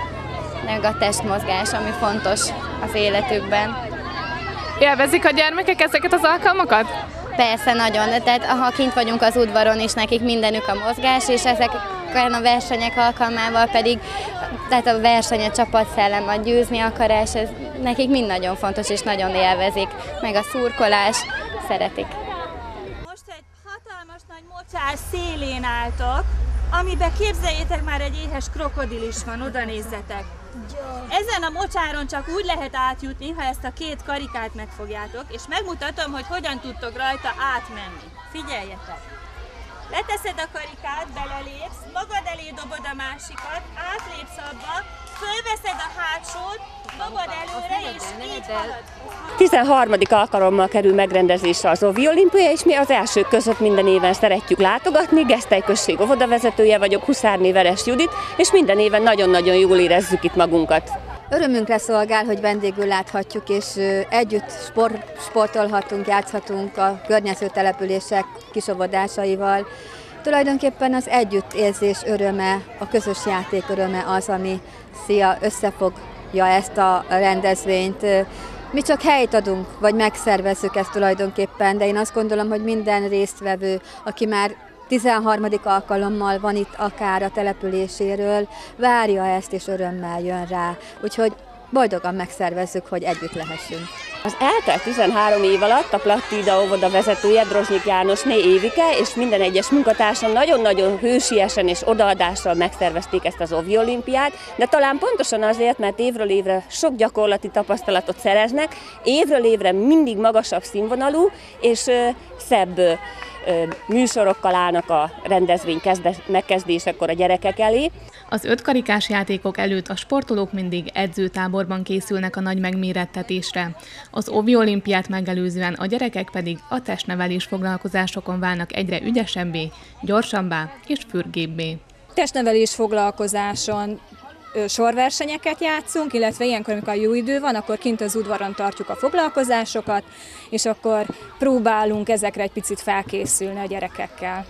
meg a testmozgás, ami fontos az életükben. Élvezik a gyermekek ezeket az alkalmakat? Persze, nagyon. Tehát ha kint vagyunk az udvaron is, nekik mindenük a mozgás, és ezeken a versenyek alkalmával pedig, tehát a verseny, a csapatszellem, a győzni akarás, ez nekik mind nagyon fontos, és nagyon élvezik. Meg a szurkolás, szeretik. Most egy hatalmas nagy mocsár szélén álltok, amiben képzeljétek már egy éhes krokodil is van, oda nézzetek. Ezen a mocsáron csak úgy lehet átjutni, ha ezt a két karikát megfogjátok, és megmutatom, hogy hogyan tudtok rajta átmenni. Figyeljetek! Leteszed a karikát, belelépsz, magad elé dobod a másikat, átlépsz abba, fölveszed a hátsót, dobod előre, és így halad. 13. alkalommal kerül megrendezésre az Ovi Olimpia, és mi az elsők között minden éven szeretjük látogatni. Gesztely község óvodavezetője vagyok, Huszárné Veres Judit, és minden éven nagyon-nagyon jól érezzük itt magunkat. Örömünkre szolgál, hogy vendégül láthatjuk, és együtt sportolhatunk, játszhatunk a környező települések kisóvodásaival. Tulajdonképpen az együttérzés öröme, a közös játék öröme az, ami összefogja ezt a rendezvényt. Mi csak helyt adunk, vagy megszervezzük ezt tulajdonképpen, de én azt gondolom, hogy minden résztvevő, aki már 13. alkalommal van itt akár a településéről, várja ezt és örömmel jön rá. Úgyhogy boldogan megszervezzük, hogy együtt lehessünk. Az eltelt 13 év alatt a Plattida óvoda vezetője, Drozsnyik Jánosné Évike és minden egyes munkatársa nagyon-nagyon hősiesen és odaadással megszervezték ezt az Ovi Olimpiát, de talán pontosan azért, mert évről évre sok gyakorlati tapasztalatot szereznek, évről évre mindig magasabb színvonalú és szebb műsorokkal állnak a rendezvény megkezdésekor a gyerekek elé. Az 5 karikás játékok előtt a sportolók mindig edzőtáborban készülnek a nagy megmérettetésre. Az Ovi Olimpiát megelőzően a gyerekek pedig a testnevelés foglalkozásokon válnak egyre ügyesebbé, gyorsabbá és fürgébbé. Testnevelés foglalkozáson sorversenyeket játszunk, illetve ilyenkor, amikor jó idő van, akkor kint az udvaron tartjuk a foglalkozásokat, és akkor próbálunk ezekre egy picit felkészülni a gyerekekkel.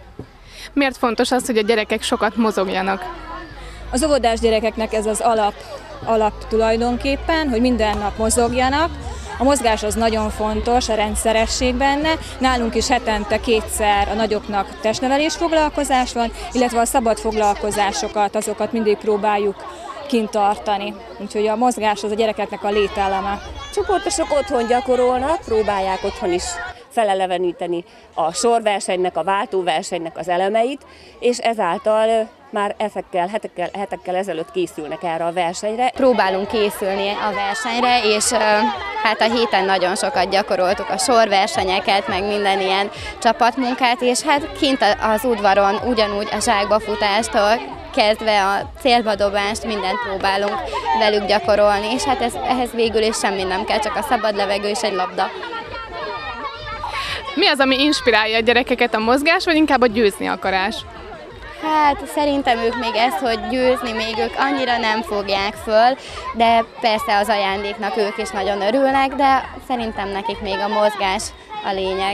Miért fontos az, hogy a gyerekek sokat mozogjanak? Az óvodás gyerekeknek ez az alap tulajdonképpen, hogy minden nap mozogjanak. A mozgás az nagyon fontos, a rendszeresség benne. Nálunk is hetente 2-szer a nagyoknak testnevelés foglalkozás van, illetve a szabad foglalkozásokat, azokat mindig próbáljuk kint tartani. Úgyhogy a mozgás az a gyerekeknek a lételeme. Csoportosok otthon gyakorolnak, próbálják otthon is feleleveníteni a sorversenynek, a váltóversenynek az elemeit, és ezáltal már hetekkel ezelőtt készülnek erre a versenyre. Próbálunk készülni a versenyre, és hát a héten nagyon sokat gyakoroltuk a sorversenyeket, meg minden ilyen csapatmunkát, és hát kint az udvaron ugyanúgy a zsákbafutástól kezdve a célbadobást, mindent próbálunk velük gyakorolni, és hát ehhez végül is semmi nem kell, csak a szabad levegő és egy labda. Mi az, ami inspirálja a gyerekeket, a mozgás, vagy inkább a győzni akarás? Hát szerintem ők még ezt, hogy győzni még ők annyira nem fogják föl, de persze az ajándéknak ők is nagyon örülnek, de szerintem nekik még a mozgás a lényeg.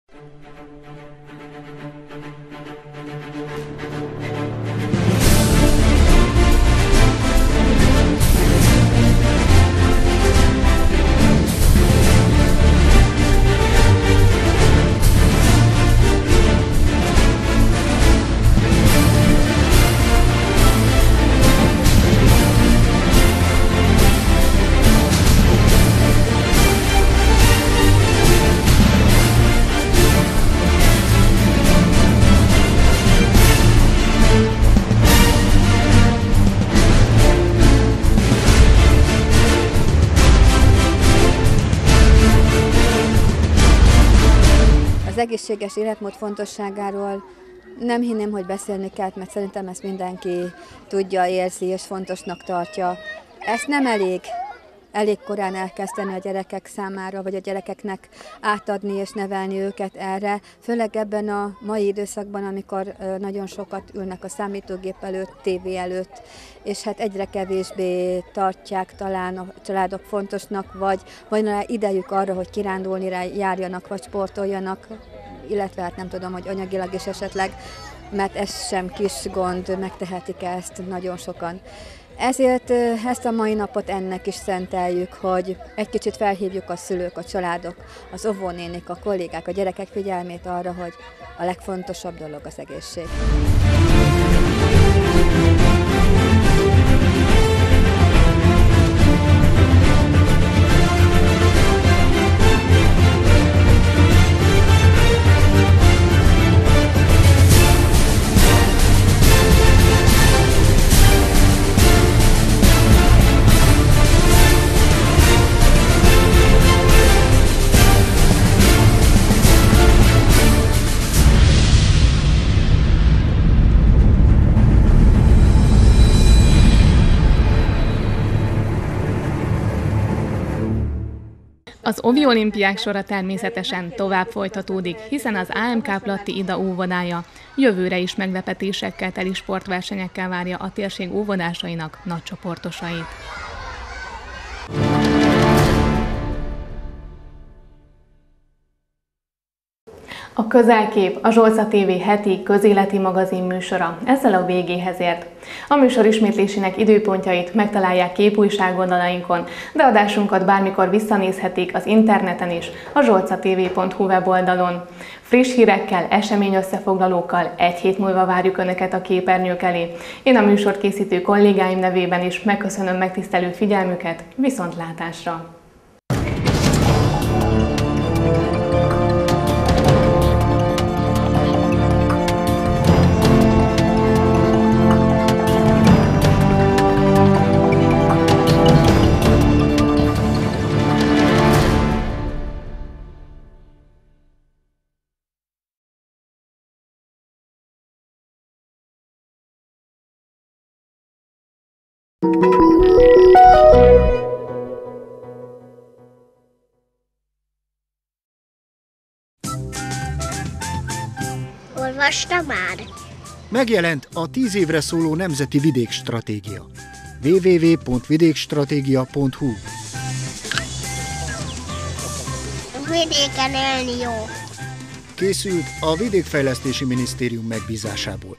Az egészséges életmód fontosságáról nem hinném, hogy beszélni kell, mert szerintem ezt mindenki tudja, érzi és fontosnak tartja. Ezt nem elég korán elkezdeni a gyerekek számára, vagy a gyerekeknek átadni és nevelni őket erre, főleg ebben a mai időszakban, amikor nagyon sokat ülnek a számítógép előtt, tévé előtt, és hát egyre kevésbé tartják talán a családok fontosnak, vagy van idejük arra, hogy kirándulni járjanak, vagy sportoljanak, illetve hát nem tudom, hogy anyagilag is esetleg, mert ez sem kis gond, megtehetik ezt nagyon sokan. Ezért ezt a mai napot ennek is szenteljük, hogy egy kicsit felhívjuk a szülők, a családok, az óvónénik, a kollégák, a gyerekek figyelmét arra, hogy a legfontosabb dolog az egészség. Az Ovi olimpiák sora természetesen tovább folytatódik, hiszen az AMK Platti Ida óvodája jövőre is meglepetésekkel teli sportversenyekkel várja a térség óvodásainak nagycsoportosait. A Közelkép, a Zsolca TV heti közéleti magazin műsora ezzel a végéhez ért. A műsor ismétlésének időpontjait megtalálják képújság oldalainkon, de adásunkat bármikor visszanézhetik az interneten is, a zsolcatv.hu weboldalon. Friss hírekkel, eseményösszefoglalókkal egy hét múlva várjuk Önöket a képernyők elé. Én a műsort készítő kollégáim nevében is megköszönöm megtisztelő figyelmüket, viszontlátásra! Olvasta már? Megjelent a 10 évre szóló Nemzeti Vidékstratégia. www.vidékstratégia.hu. Vidéken élni jó. Készült a Vidékfejlesztési Minisztérium megbízásából.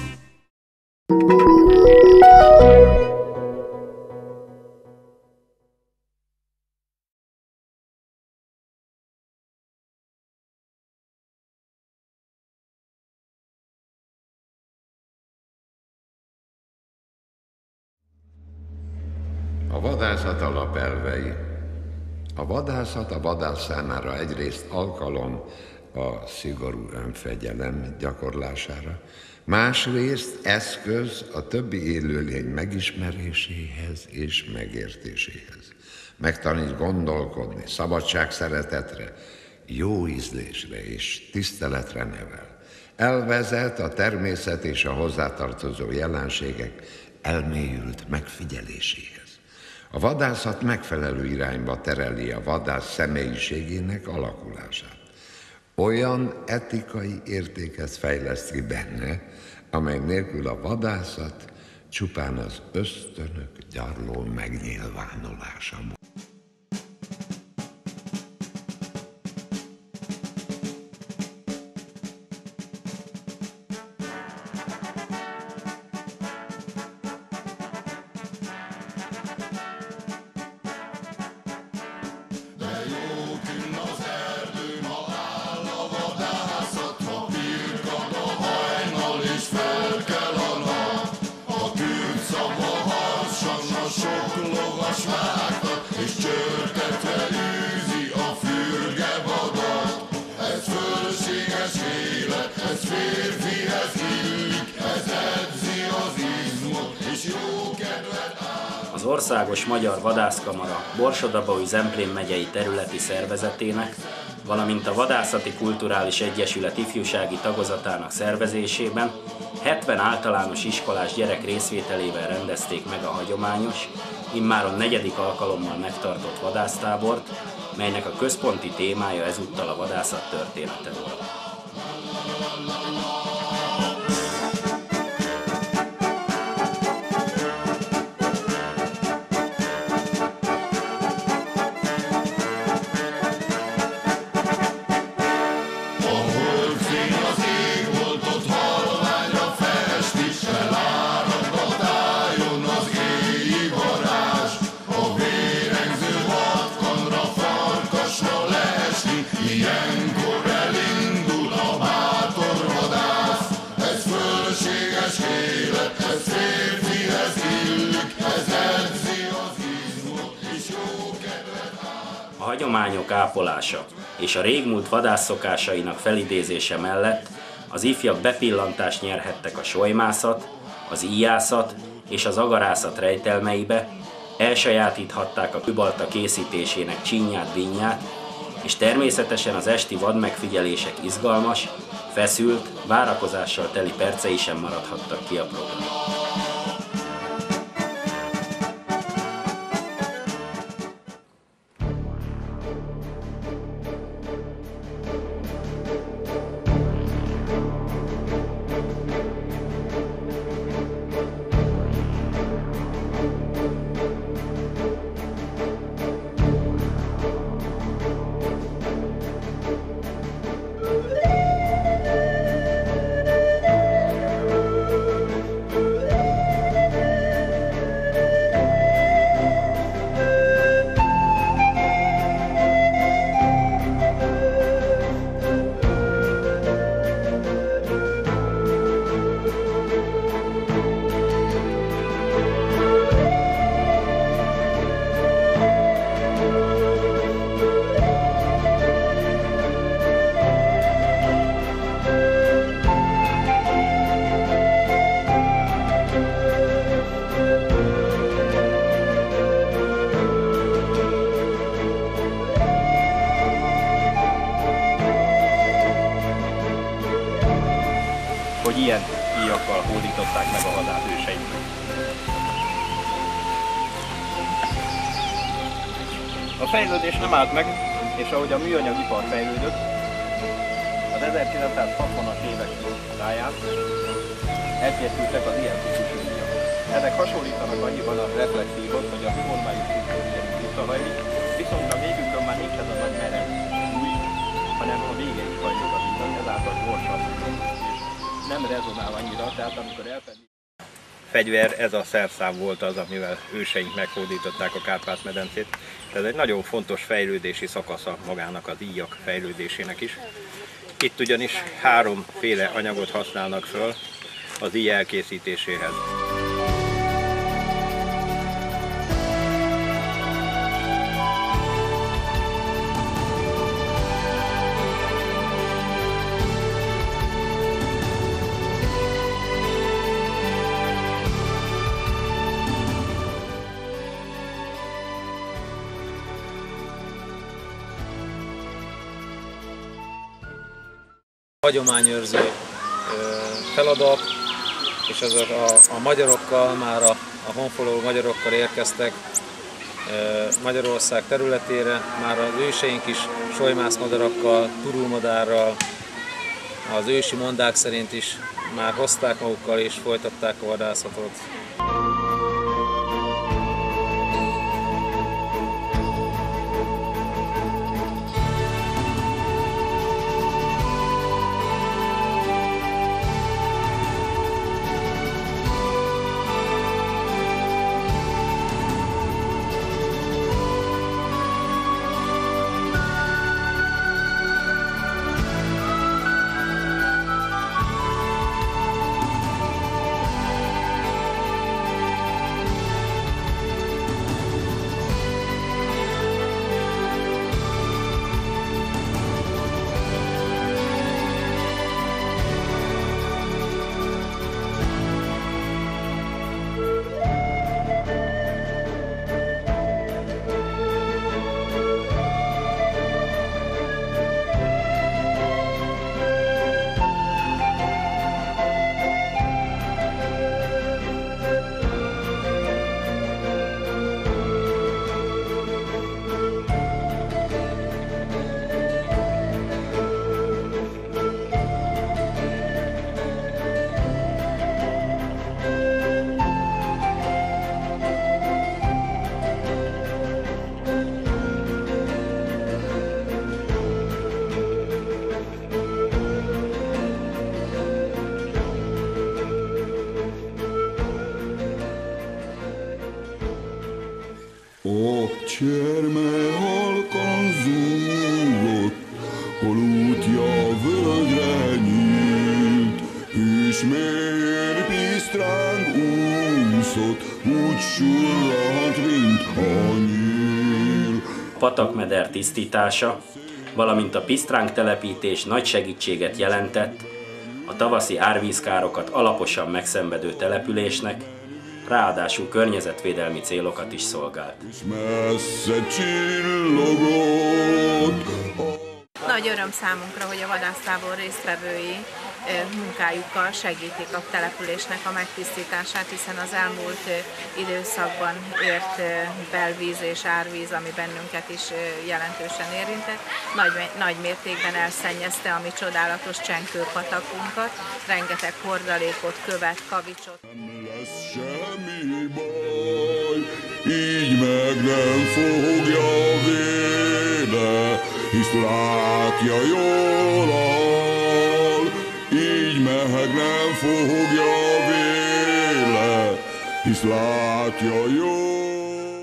A vadászat alapelvei. A vadászat a vadász számára egyrészt alkalom a szigorú önfegyelem gyakorlására, Másrészt eszköz a többi élőlény megismeréséhez és megértéséhez. Megtanít gondolkodni, szabadságszeretetre, jó ízlésre és tiszteletre nevel. Elvezet a természet és a hozzátartozó jelenségek elmélyült megfigyeléséhez. A vadászat megfelelő irányba tereli a vadász személyiségének alakulását. Olyan etikai értéket fejleszt ki benne, amely nélkül a vadászat csupán az ösztönök gyarló megnyilvánulása. Az Országos Magyar Vadászkamara Borsod-Abaúj Zemplén megyei területi szervezetének, valamint a Vadászati Kulturális Egyesület ifjúsági tagozatának szervezésében 70 általános iskolás gyerek részvételével rendezték meg a hagyományos, immáron 4. alkalommal megtartott vadásztábort, melynek a központi témája ezúttal a vadászat története volt. A hagyományok ápolása és a régmúlt vadászszokásainak felidézése mellett az ifjak bepillantást nyerhettek a solymászat, az íjászat és az agarászat rejtelmeibe, elsajátíthatták a kőbalta készítésének csínyát-dinnyát, és természetesen az esti vadmegfigyelések izgalmas, feszült, várakozással teli percei sem maradhattak ki a programon. hogy ilyen díjakkal hódították meg a vadászőseinket. A fejlődés nem állt meg, és ahogy a műanyagipar fejlődött, az 1960-as évek táján elkészültek az ilyen típusú díjak. Ezek hasonlítanak annyiban a reflexívot, hogy a formájuk ugyanúgy visszahajlik, viszont a végükön már nincs ez a nagy merev új, hanem a vége is hajlik a villany, ezáltal gyorsabb, és nem rezonál annyira, tehát amikor elfedi. Fegyver, ez a szerszám volt az, amivel őseink meghódították a Kárpát-medencét. Ez egy nagyon fontos fejlődési szakasza magának a díjak fejlődésének is. Itt ugyanis háromféle anyagot használnak föl az díj elkészítéséhez. hagyományőrző feladat, és azok a magyarokkal, már a honfoglaló magyarokkal érkeztek Magyarország területére, már az őseink is solymászmadarakkal, turulmadárral, az ősi mondák szerint is már hozták magukkal és folytatták a vadászatot. A cserme halkan zúgott, hol útja völgyre nyílt, hűsmélyen pisztráng úszott, úgy surrant, mint a nyíl. A patakmeder tisztítása, valamint a pisztráng telepítés nagy segítséget jelentett a tavaszi árvízkárokat alaposan megszenvedő településnek, ráadásul környezetvédelmi célokat is szolgált. Nagy öröm számunkra, hogy a vadásztábor résztvevői munkájukkal segítik a településnek a megtisztítását, hiszen az elmúlt időszakban ért belvíz és árvíz, ami bennünket is jelentősen érintett, nagy mértékben elszennyezte a mi csodálatos csenkőpatakunkat, rengeteg hordalékot, követ, kavicsot. Nem lesz semmi baj, így meg nem fogja véle, hisz látja jól al, így meg nem fogja véle, hisz látja jól.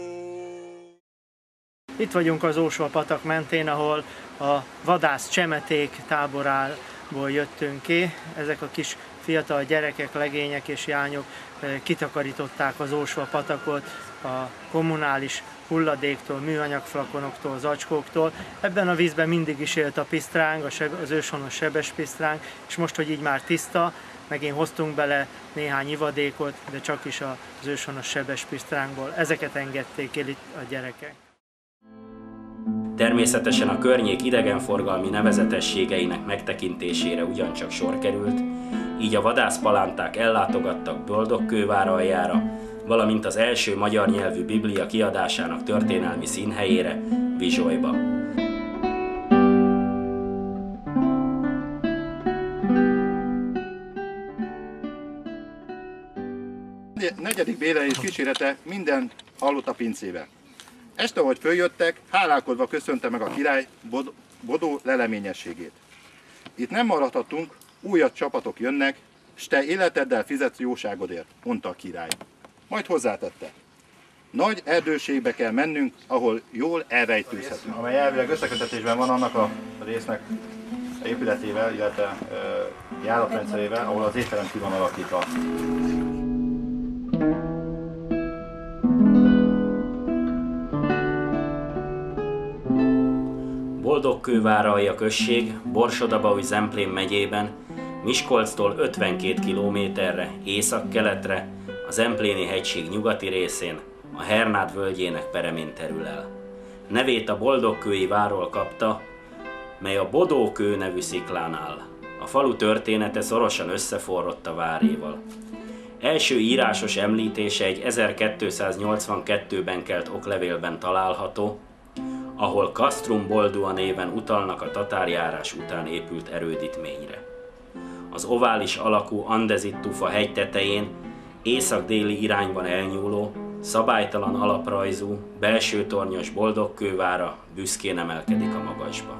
Itt vagyunk az Ósva-patak mentén, ahol a vadász csemeték táborából jöttünk ki. Ezek a kis fiatal gyerekek, legények és jányok kitakarították az Ósva-patakot a kommunális hulladéktól, műanyagflakonoktól, zacskóktól. Ebben a vízben mindig is élt a pisztráng, az őshonos sebes pisztráng, és most, hogy így már tiszta, megint hoztunk bele néhány ivadékot, de csak is az őshonos sebes pisztrángból. Ezeket engedték el itt a gyerekek. Természetesen a környék idegenforgalmi nevezetességeinek megtekintésére ugyancsak sor került, így a vadászpalánták ellátogattak Boldogkővár aljára, valamint az első magyar nyelvű biblia kiadásának történelmi színhelyére, Vizsolyba. Negyedik bélelés kísérete minden hallott a pincébe. Este, ahogy följöttek, hálálkodva köszönte meg a király Bodó leleményességét. Itt nem maradhatunk, újabb csapatok jönnek, s te életeddel fizetsz jóságodért, mondta a király. Majd hozzátette. Nagy erdőségbe kell mennünk, ahol jól elrejtőzhetünk. Amely elvileg összekötetésben van annak a résznek épületével, illetve járatrendszerével, ahol az étterem ki van alakítva. Boldogkőváralja község Borsod-Abaúj-Zemplén megyében, Miskolctól 52 kilométerre észak-keletre, a Zempléni hegység nyugati részén, a Hernád völgyének peremén terül el. Nevét a Boldogkői várról kapta, mely a Bodókő nevű sziklán áll. A a falu története szorosan összeforrott a váréval. Első írásos említése egy 1282-ben kelt oklevélben található, ahol Castrum Boldua néven utalnak a tatárjárás után épült erődítményre. Az ovális alakú andezit-tufa hegy tetején észak-déli irányban elnyúló, szabálytalan alaprajzú, belső tornyos boldogkővára büszkén emelkedik a magasba.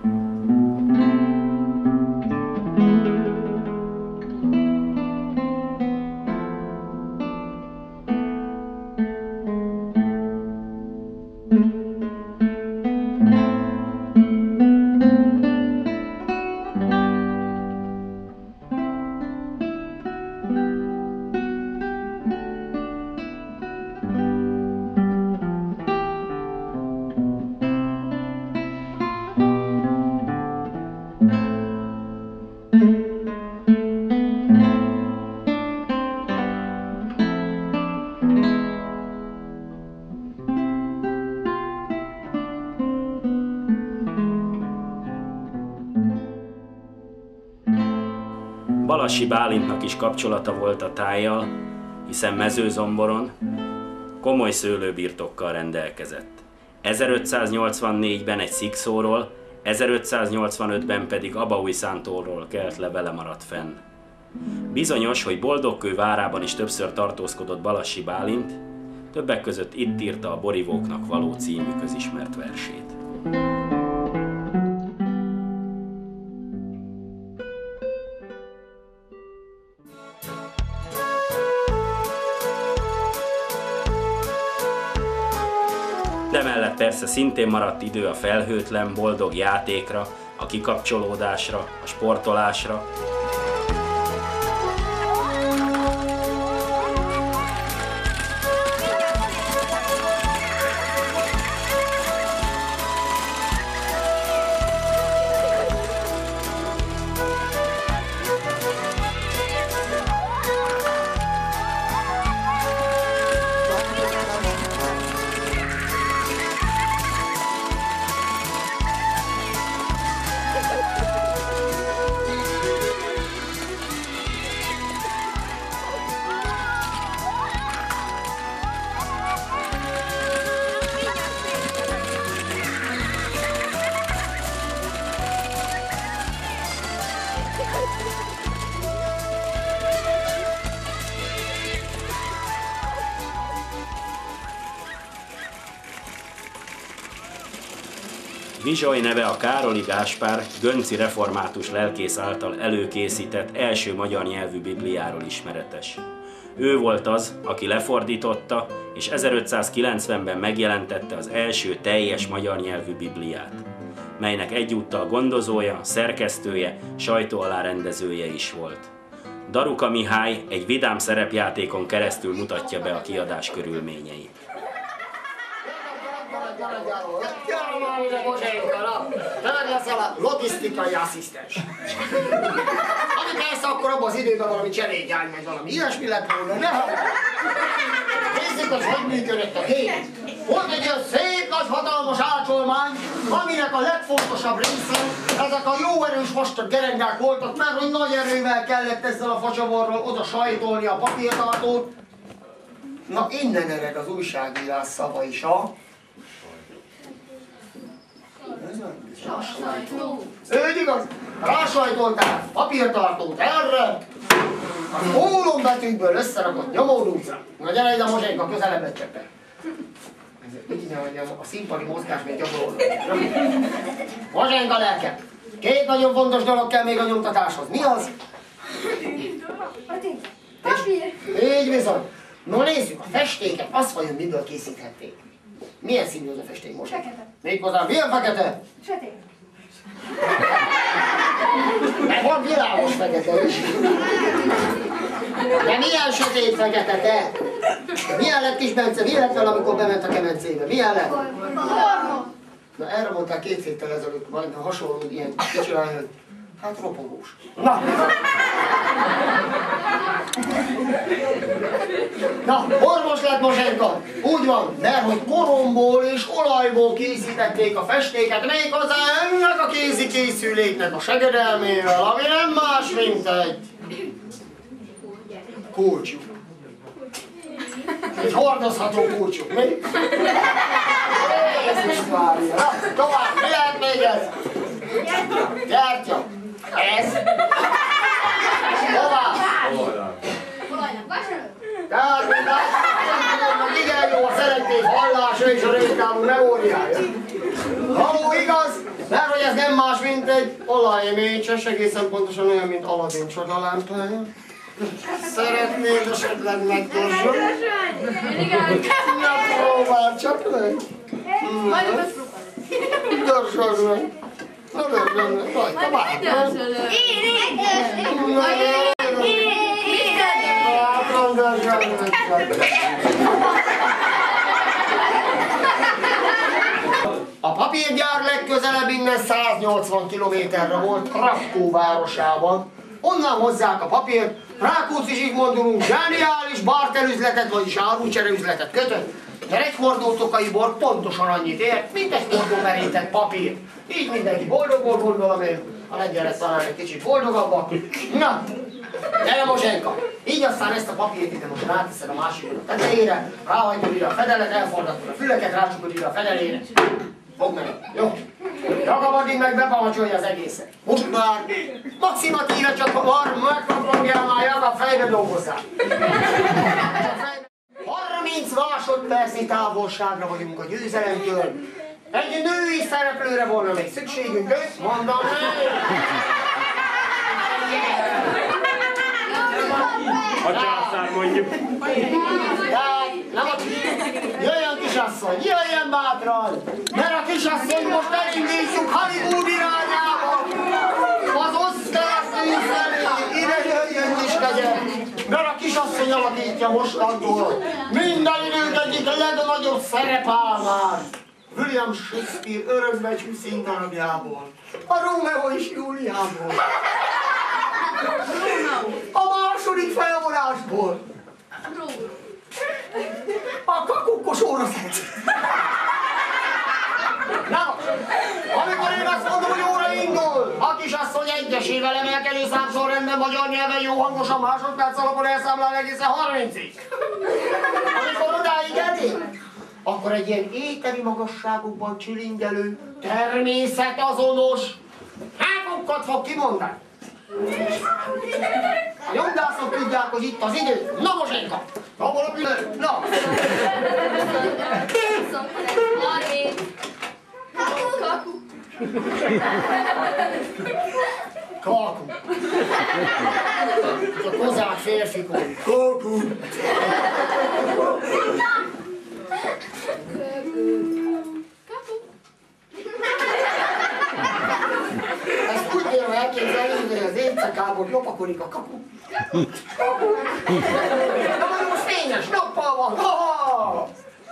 Balassi Bálintnak is kapcsolata volt a tájjal, hiszen Mezőzomboron komoly szőlőbirtokkal rendelkezett. 1584-ben egy szikszóról, 1585-ben pedig Abaújszántóról kelt levele maradt fenn. Bizonyos, hogy Boldogkő várában is többször tartózkodott Balassi Bálint, többek között itt írta a Borivóknak való című közismert versét. De mellett persze szintén maradt idő a felhőtlen, boldog játékra, a kikapcsolódásra, a sportolásra. Vizsoly neve a Károli Gáspár, gönci református lelkész által előkészített első magyar nyelvű bibliáról ismeretes. Ő volt az, aki lefordította, és 1590-ben megjelentette az első teljes magyar nyelvű bibliát, melynek egyúttal gondozója, szerkesztője, sajtóalárendezője is volt. Daruka Mihály egy vidám szerepjátékon keresztül mutatja be a kiadás körülményeit. Te leszel a logisztikai asszisztens. Ami persze akkor abban az időben valami cserédjány, vagy valami ilyesmi lett volna, ne? Nézzük, hogy működött a gép. Volt egy olyan szép nagy hatalmas ácsolmány, aminek a legfontosabb része ezek a jó erős vastag gerengák voltak, mert hogy nagy erővel kellett ezzel a facsavarral oda sajtolni a papírtartót. Na innen ered az újságírás szava is, ha? Úgy igaz, rásajtolták papírtartót erre, az ólombetűkből összerakott nyomódúcra. Na gyere ide, Mozsénka, közelebb cseppel. A színpadi mozgás még gyakorolnak. Mozsénka lelke, két nagyon fontos dolog kell még a nyomtatáshoz. Mi az? Papír. Így bizony. No nézzük, a festéket, azt vajon miből készíthették? Milyen színű az a festék most? Fekete. Méghozzá milyen fekete? Sötét. De van világos fekete is. De milyen sötét fekete te? Milyen lett kis Bence? Mi lett vele, amikor bement a kemencébe? Milyen lett? Na erre mondták 2 héttel ezelőtt, majd hasonló ilyen kicsi hogy hát ropogós. Na! Na, orvos lett Mozsenka. Úgy van, mert hogy koromból és olajból készítették a festéket, méghozzá ennek a kézi készüléknek a segedelmével, ami nem más, mint egy kulcsuk. Egy hordozható kulcsuk, mi? Jézus Mária! Na, tovább, mi lehet még ez? Gyertya. Ez? Tovább. Tehát, mint látjuk, igen jó a szelektív hallása és a rövidtávú memóriája. Való igaz, mert hogy ez nem más, mint egy olajmécses, egészen pontosan olyan, mint Aladin csodalámpája. Szeretnéd esetleg megdörzsölni? Na próbál csak meg! Dörzsölj meg! Na dörzsölj meg! Rajta bátran! Bátran dörzsölj meg! A papírgyár legközelebb innen 180 kilométerre volt Krakkó városában. Onnan hozzák a papírt, Rákóczi Zsigmond úrunk zseniális barterüzletet, vagyis árucsereüzletet kötött, mert egy hordó tokai bor pontosan annyit ért, mint egy hordó merített papír. Így mindenki boldogból gondolom én, a lengyel lesz talán egy kicsit boldogabbak. Na, gyere Mozsenka! Így aztán ezt a papírt ide most ráteszed a másikon a tetejére, ráhajtod ide a fedelet, elforgatod a füleket, rácsukod ide a fedelére. Fogd meg, jó? Jakab addig meg bepamacsolja az egészet. Most már maximatíve csak hamar, megkapagjál már Jakab, fejbe dolgozzál. 30 másodpercnyi távolságra vagyunk a győzelemtől. Egy női szereplőre volna még szükségünk, őt mondom meg. A császár mondjuk. Jöjjön kisasszony, jöjjön bátran! Mert a kisasszony most elindítjuk Hollywood irányába! Az Oscar-díj felé! Ide jöjjön kiskegye! Mert a kisasszony alakítja mostantól minden idők egyik legnagyobb szerepálmát! William Shakespeare örökbecsű színdarabjából, a Rómeó és Júliából, a második felvonásból, a kakukkos óraszert. Na, amikor én azt mondom, hogy óra indul, a kisasszony egyesével emelkedő számsorrendben magyar nyelven jó hangosan másodperc alapon elszámlál egészen 30-ig. Amikor odáig elég, akkor egy ilyen éteri magasságokban csilingelő, természetazonos hákokat fog kimondani. A nyomdászok tudják, hogy itt az idő. Na Mozsenka! Abból a pillanat! Na! Kaku! Kaku! A kozák férfikó. Kaku! Ezt úgy bírom elképzelni, hogy az éjszakából lopakodik a kapu. Na majd most fényes, nappal van! Ha-ha!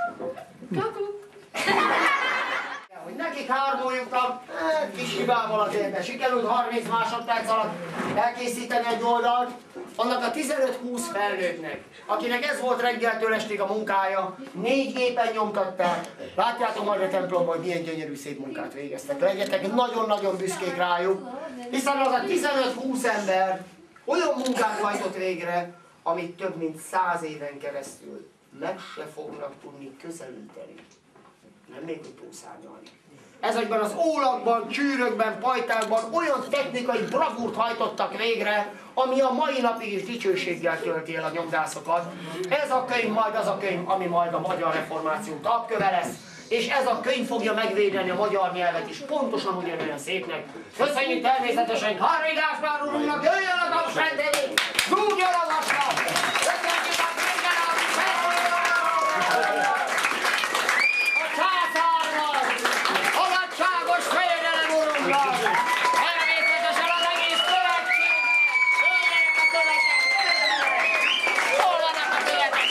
Hogy nekik hármójuknak kis hibával azért, de sikerült 30 másodperc alatt elkészíteni egy oldalt, annak a 15-20 felnőttnek, akinek ez volt reggeltől estig a munkája, 4 gépen nyomtatták. Látjátok majd a templomban, hogy milyen gyönyörű szép munkát végeztek. Legyetek nagyon-nagyon büszkék rájuk, hiszen az a 15-20 ember olyan munkát hajtott végre, amit több mint 100 éven keresztül meg se fognak tudni közelíteni. Nem még úgy túlszárnyalni. Ezekben az ólakban, csűrökben, pajtákban olyan technikai bravúrt hajtottak végre, ami a mai napig is dicsőséggel tölti el a nyomdászokat. Ez a könyv majd az a könyv, ami majd a magyar reformáció tapköve lesz, és ez a könyv fogja megvédeni a magyar nyelvet is pontosan ugyanolyan szépnek. Köszönjük természetesen Harry Gáspár úrunknak, jöjjön a tapsrendeli, rúgjon a vasnak! Köszönjük a császárnak, a nagyságos fejedelem urunknak, természetesen az egész követségnek, jöjjenek a követek! Hol vannak a követek?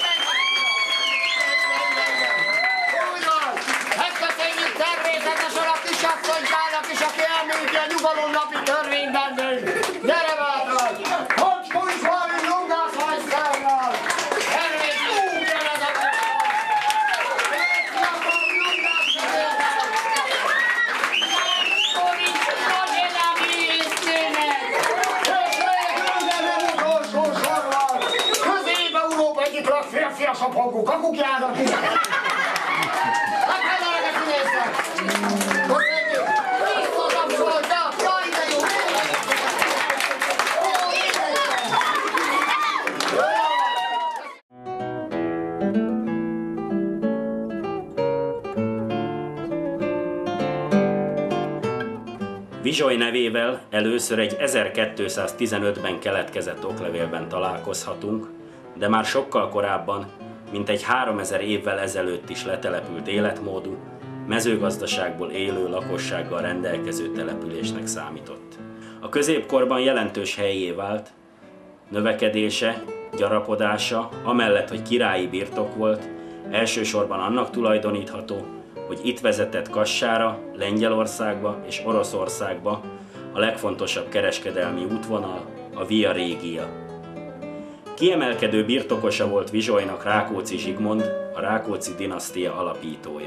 Úgy van! Megköszönjük természetesen a kisasszonykának is, aki elmondja a nyugalom napi törvényben. Gyere bátran! Hogy is valami nyomdászhajszál! egyik legférfiasabb hangú kakukjának is. Hát helyenek kinéztek! Köszönjük! Visszatapsoltak! Jaj, de jó! Vizsoly nevével először egy 1215-ben keletkezett oklevélben találkozhatunk, de már sokkal korábban, mintegy 3000 évvel ezelőtt is letelepült életmódú, mezőgazdaságból élő lakossággal rendelkező településnek számított. A középkorban jelentős hellyé vált, növekedése, gyarapodása, amellett, hogy királyi birtok volt, elsősorban annak tulajdonítható, hogy itt vezetett Kassára, Lengyelországba és Oroszországba a legfontosabb kereskedelmi útvonal, a Via Regia. Kiemelkedő birtokosa volt Vizsolynak Rákóczi Zsigmond, a Rákóczi dinasztia alapítója.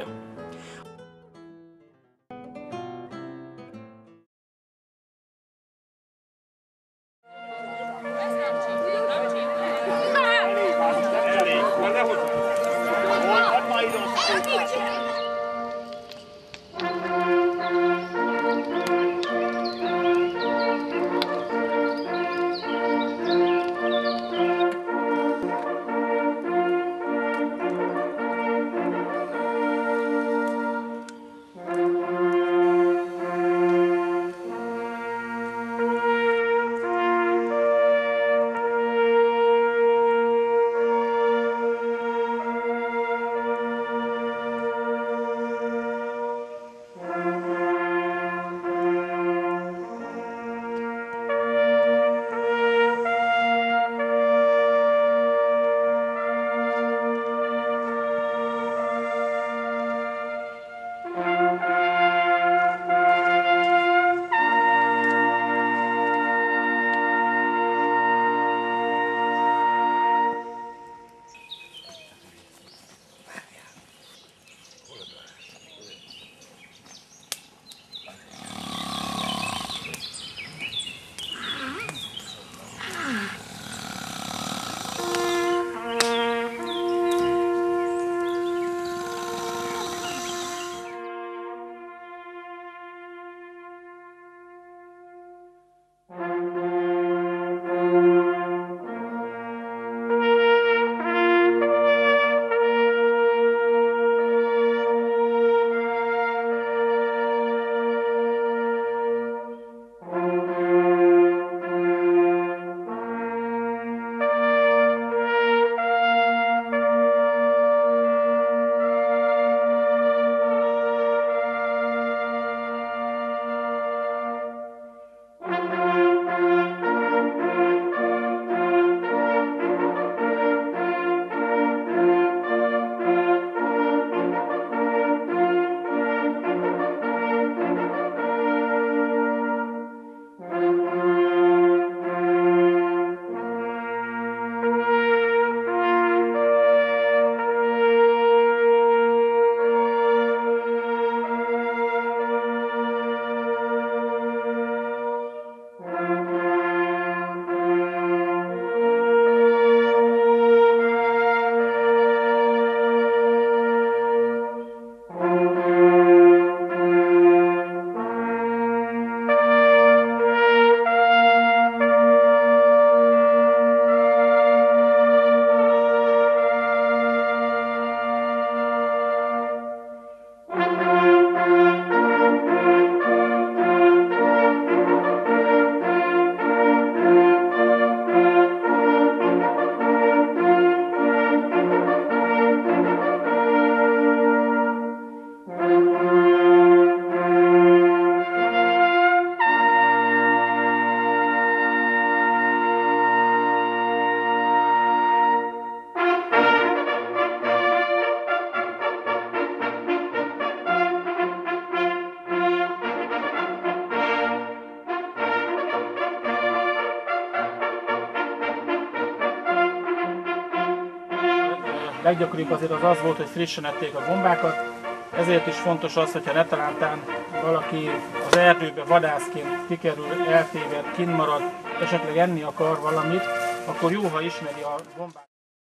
leggyakoribb azért az volt, hogy frissen ették a gombákat, ezért is fontos az, hogyha netalántán valaki az erdőbe vadászként kikerül, eltéved, kint marad, esetleg enni akar valamit, akkor jó, ha ismeri a gombát.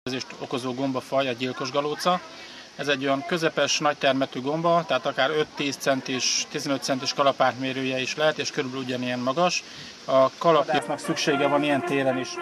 Okozó gombafaj, a gyilkos galóca. Ez egy olyan közepes, nagy termetű gomba, tehát akár 5-10 centis, 15 centis kalapátmérője is lehet, és körülbelül ugyanilyen magas. A kalapjának szüksége van ilyen téren is.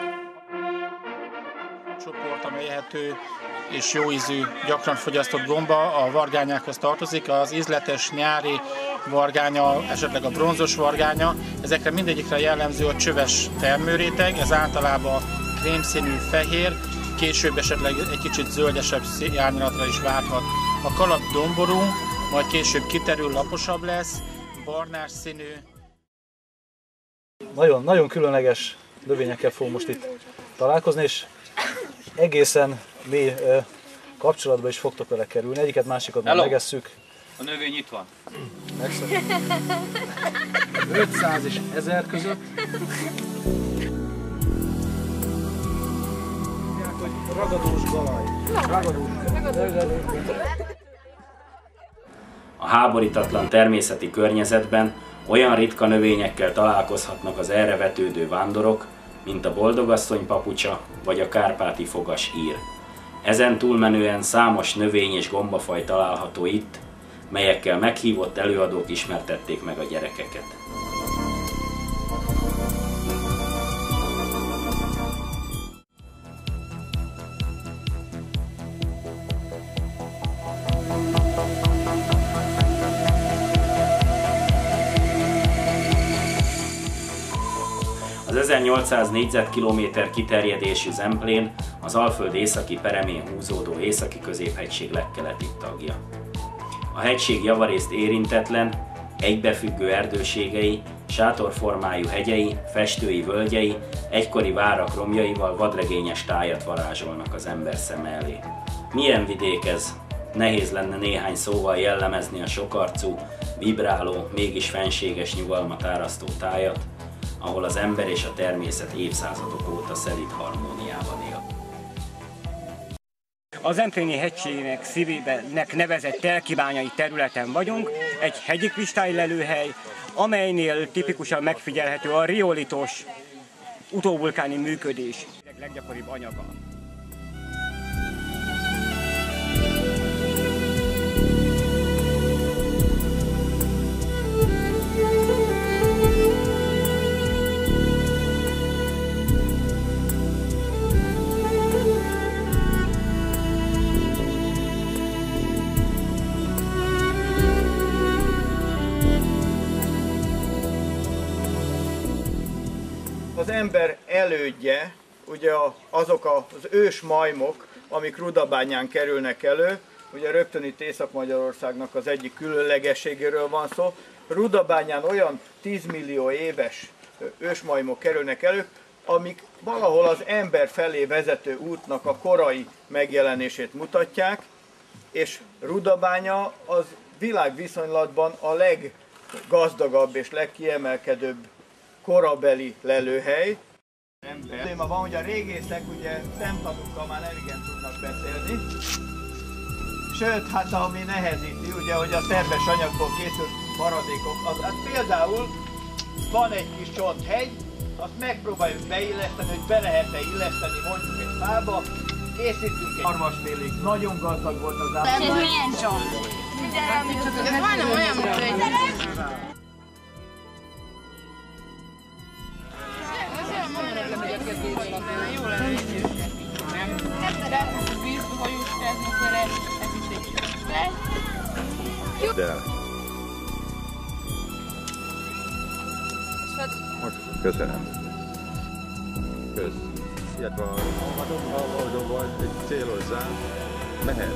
Csoport, amely ehető és jó ízű, gyakran fogyasztott gomba, a vargányákhoz tartozik. Az ízletes nyári vargánya, esetleg a bronzos vargánya, ezekre mindegyikre jellemző a csöves termőréteg, ez általában krémszínű fehér, később esetleg egy kicsit zöldesebb árnyalatra is válthat. A kalap domború, majd később kiterül, laposabb lesz, barnás színű. Nagyon különleges növényekkel fogunk most itt találkozni, és egészen mély kapcsolatba is fogtok vele kerülni. Egyiket, másikat már megesszük. A növény itt van. 500 és 1000 között. Ragadós galaj. A háborítatlan természeti környezetben olyan ritka növényekkel találkozhatnak az erre vetődő vándorok, mint a boldogasszony papucsa vagy a kárpáti fogas ír. Ezen túlmenően számos növény és gombafaj található itt, melyekkel meghívott előadók ismertették meg a gyerekeket. Az 1800 négyzetkilométer kiterjedésű Zemplén az Alföld északi peremén húzódó északi középhegység legkeletibb tagja. A hegység javarészt érintetlen, egybefüggő erdőségei, sátorformájú hegyei, festői völgyei, egykori várak romjaival vadregényes tájat varázsolnak az ember szeme elé. Milyen vidék ez? Nehéz lenne néhány szóval jellemezni a sokarcú, vibráló, mégis fenséges nyugalmat árasztó tájat, ahol az ember és a természet évszázadok óta szelíd harmóniában él. A Zempléni hegységnek szívének nevezett telkibányai területen vagyunk, egy hegyi kristálylelőhely, amelynél tipikusan megfigyelhető a riolitos utóvulkáni működés leggyakoribb anyaga. Az ember elődje, ugye azok az ős majmok, amik Rudabányán kerülnek elő, ugye rögtön itt Észak-Magyarországnak az egyik különlegességéről van szó. Rudabányán olyan 10 millió éves ősmajmok kerülnek elő, amik valahol az ember felé vezető útnak a korai megjelenését mutatják, és Rudabánya az világviszonylatban a leggazdagabb és legkiemelkedőbb korabeli lelőhely. Téma van, hogy a régészek ugye szemtanúkkal már nem igen tudnak beszélni. Sőt, hát ami nehezíti, ugye, hogy a szerves anyagból készült maradékok, hát például van egy kis csonthegy, azt megpróbáljuk beilleszteni, hogy be lehet-e illeszteni mondjuk egy fába, készítünk egy harmasfélék, nagyon gazdag volt az állat. Ez milyen csont? Ez majdnem olyan, mint De. Köszönöm. Kösz. Illetve ha oldó vagy, egy célozzál, mehet.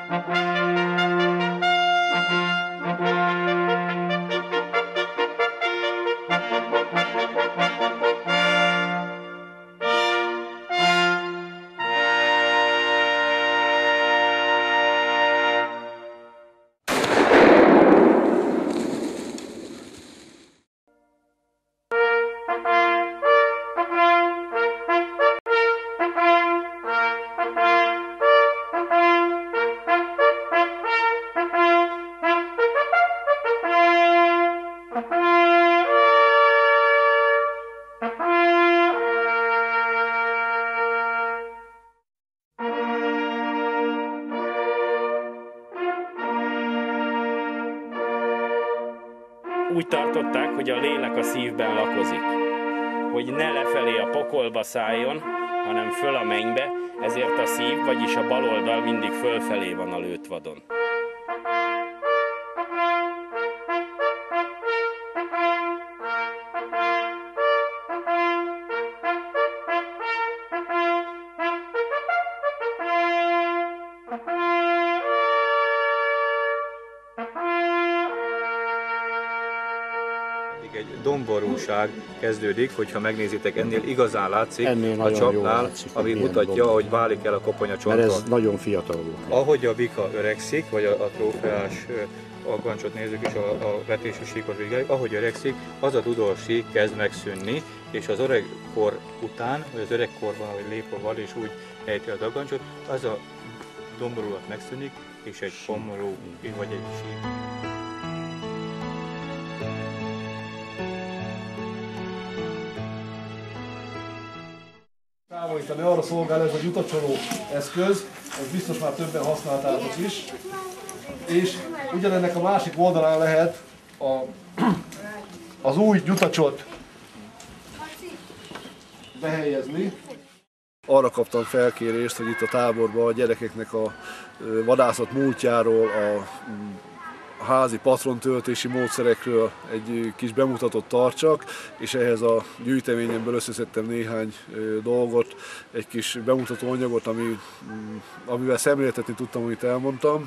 Úgy tartották, hogy a lélek a szívben lakozik, hogy ne lefelé a pokolba szálljon, hanem föl a mennybe, ezért a szív, vagyis a bal oldal mindig fölfelé van a lőtvadon. Egy domborúság kezdődik, hogyha megnézitek, ennél igazán látszik a csapnál, ami mutatja, hogy válik el a koponyacsontra. Mert ez nagyon fiatal volt. Ahogy a bika öregszik, vagy a trófeás aggancsot nézzük és a vetési síkot vizsgáljuk, ahogy öregszik, az a dudor-sík kezd megszűnni, és az öregkor után, vagy az öregkorban, ahogy lép a vad és úgy ejti az aggancsot, az a domborulat megszűnik, és egy pomorú, vagy egy sík. Távolítani arra szolgál ez a jutacsoló eszköz, ez biztos már többen használtátok is, és ugyanennek a másik oldalán lehet az új jutacsot behelyezni. Arra kaptam felkérést, hogy itt a táborban a gyerekeknek a vadászat múltjáról, a házi patrontöltési módszerekről egy kis bemutatót tartsak, és ehhez a gyűjteményemből összeszedtem néhány dolgot, egy kis bemutató anyagot, amivel szemléltetni tudtam, amit elmondtam.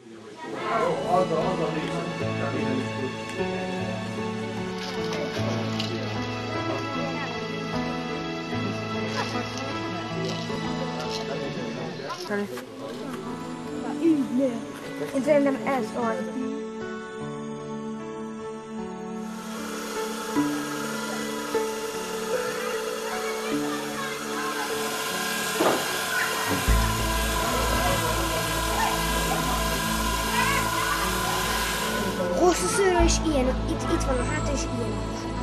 Én szerintem ez az. Hosszú szőrő is ilyen, itt van a háta és ilyen.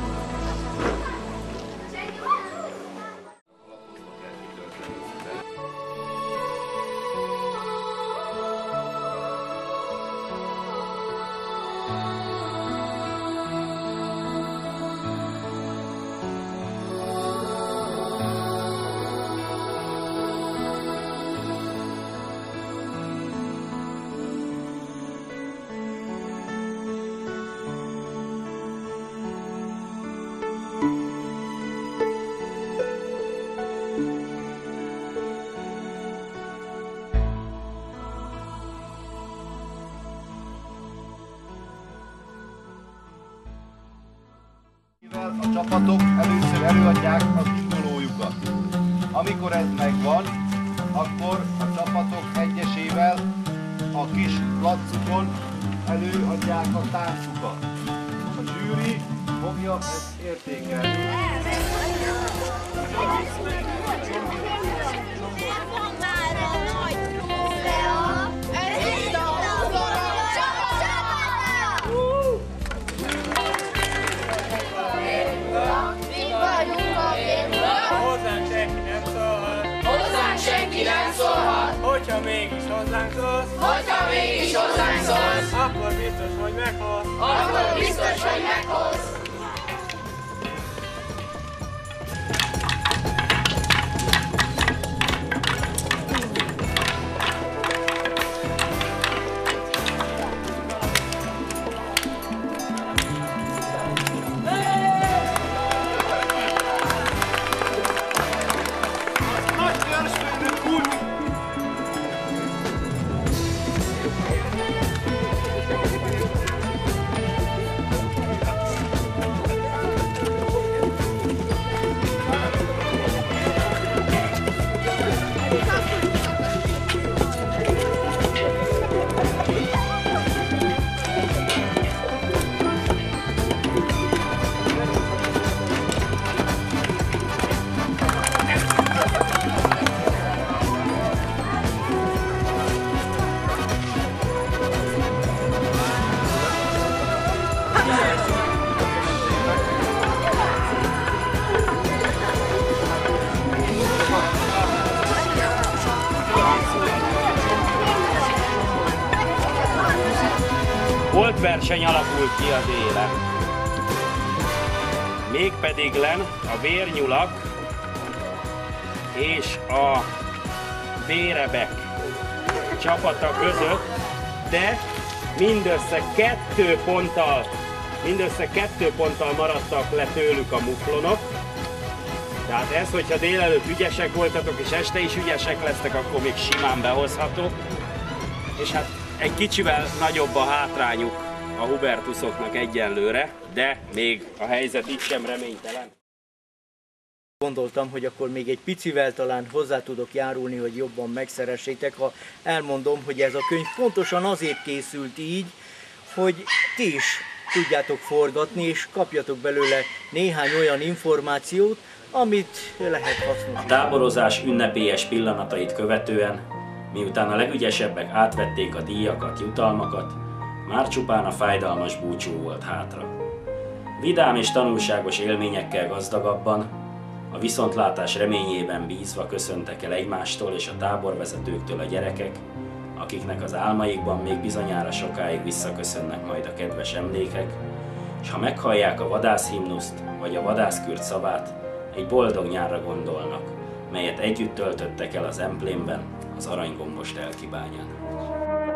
A csapatok először előadják az indulójukat. Amikor ez megvan, akkor a csapatok egyesével a kis placukon előadják a táncukat. A zsűri fogja ezt értékelni. Hogyha mégis hozzánk szólsz, akkor biztos, hogy meghoz. Holtverseny alakult ki az élen. Mégpedig len a vérnyulak és a bérebek csapata között, de mindössze 2 ponttal maradtak le tőlük a muflonok. Tehát ez, hogyha délelőtt ügyesek voltatok és este is ügyesek lesztek, akkor még simán behozhatók. És hát egy kicsivel nagyobb a hátrányuk a Hubertusoknak egyenlőre, de még a helyzet itt sem reménytelen. Gondoltam, hogy akkor még egy picivel talán hozzá tudok járulni, hogy jobban megszeressétek, ha elmondom, hogy ez a könyv pontosan azért készült így, hogy ti is tudjátok forgatni, és kapjatok belőle néhány olyan információt, amit lehet hasznosítani. A táborozás ünnepélyes pillanatait követően, miután a legügyesebbek átvették a díjakat, jutalmakat, már csupán a fájdalmas búcsú volt hátra. Vidám és tanulságos élményekkel gazdagabban, a viszontlátás reményében bízva köszöntek el egymástól és a táborvezetőktől a gyerekek, akiknek az álmaikban még bizonyára sokáig visszaköszönnek majd a kedves emlékek, és ha meghallják a vadászhimnuszt vagy a vadászkürt szavát, egy boldog nyárra gondolnak, melyet együtt töltöttek el az Emplémben, az Aranygombos Telkibányán.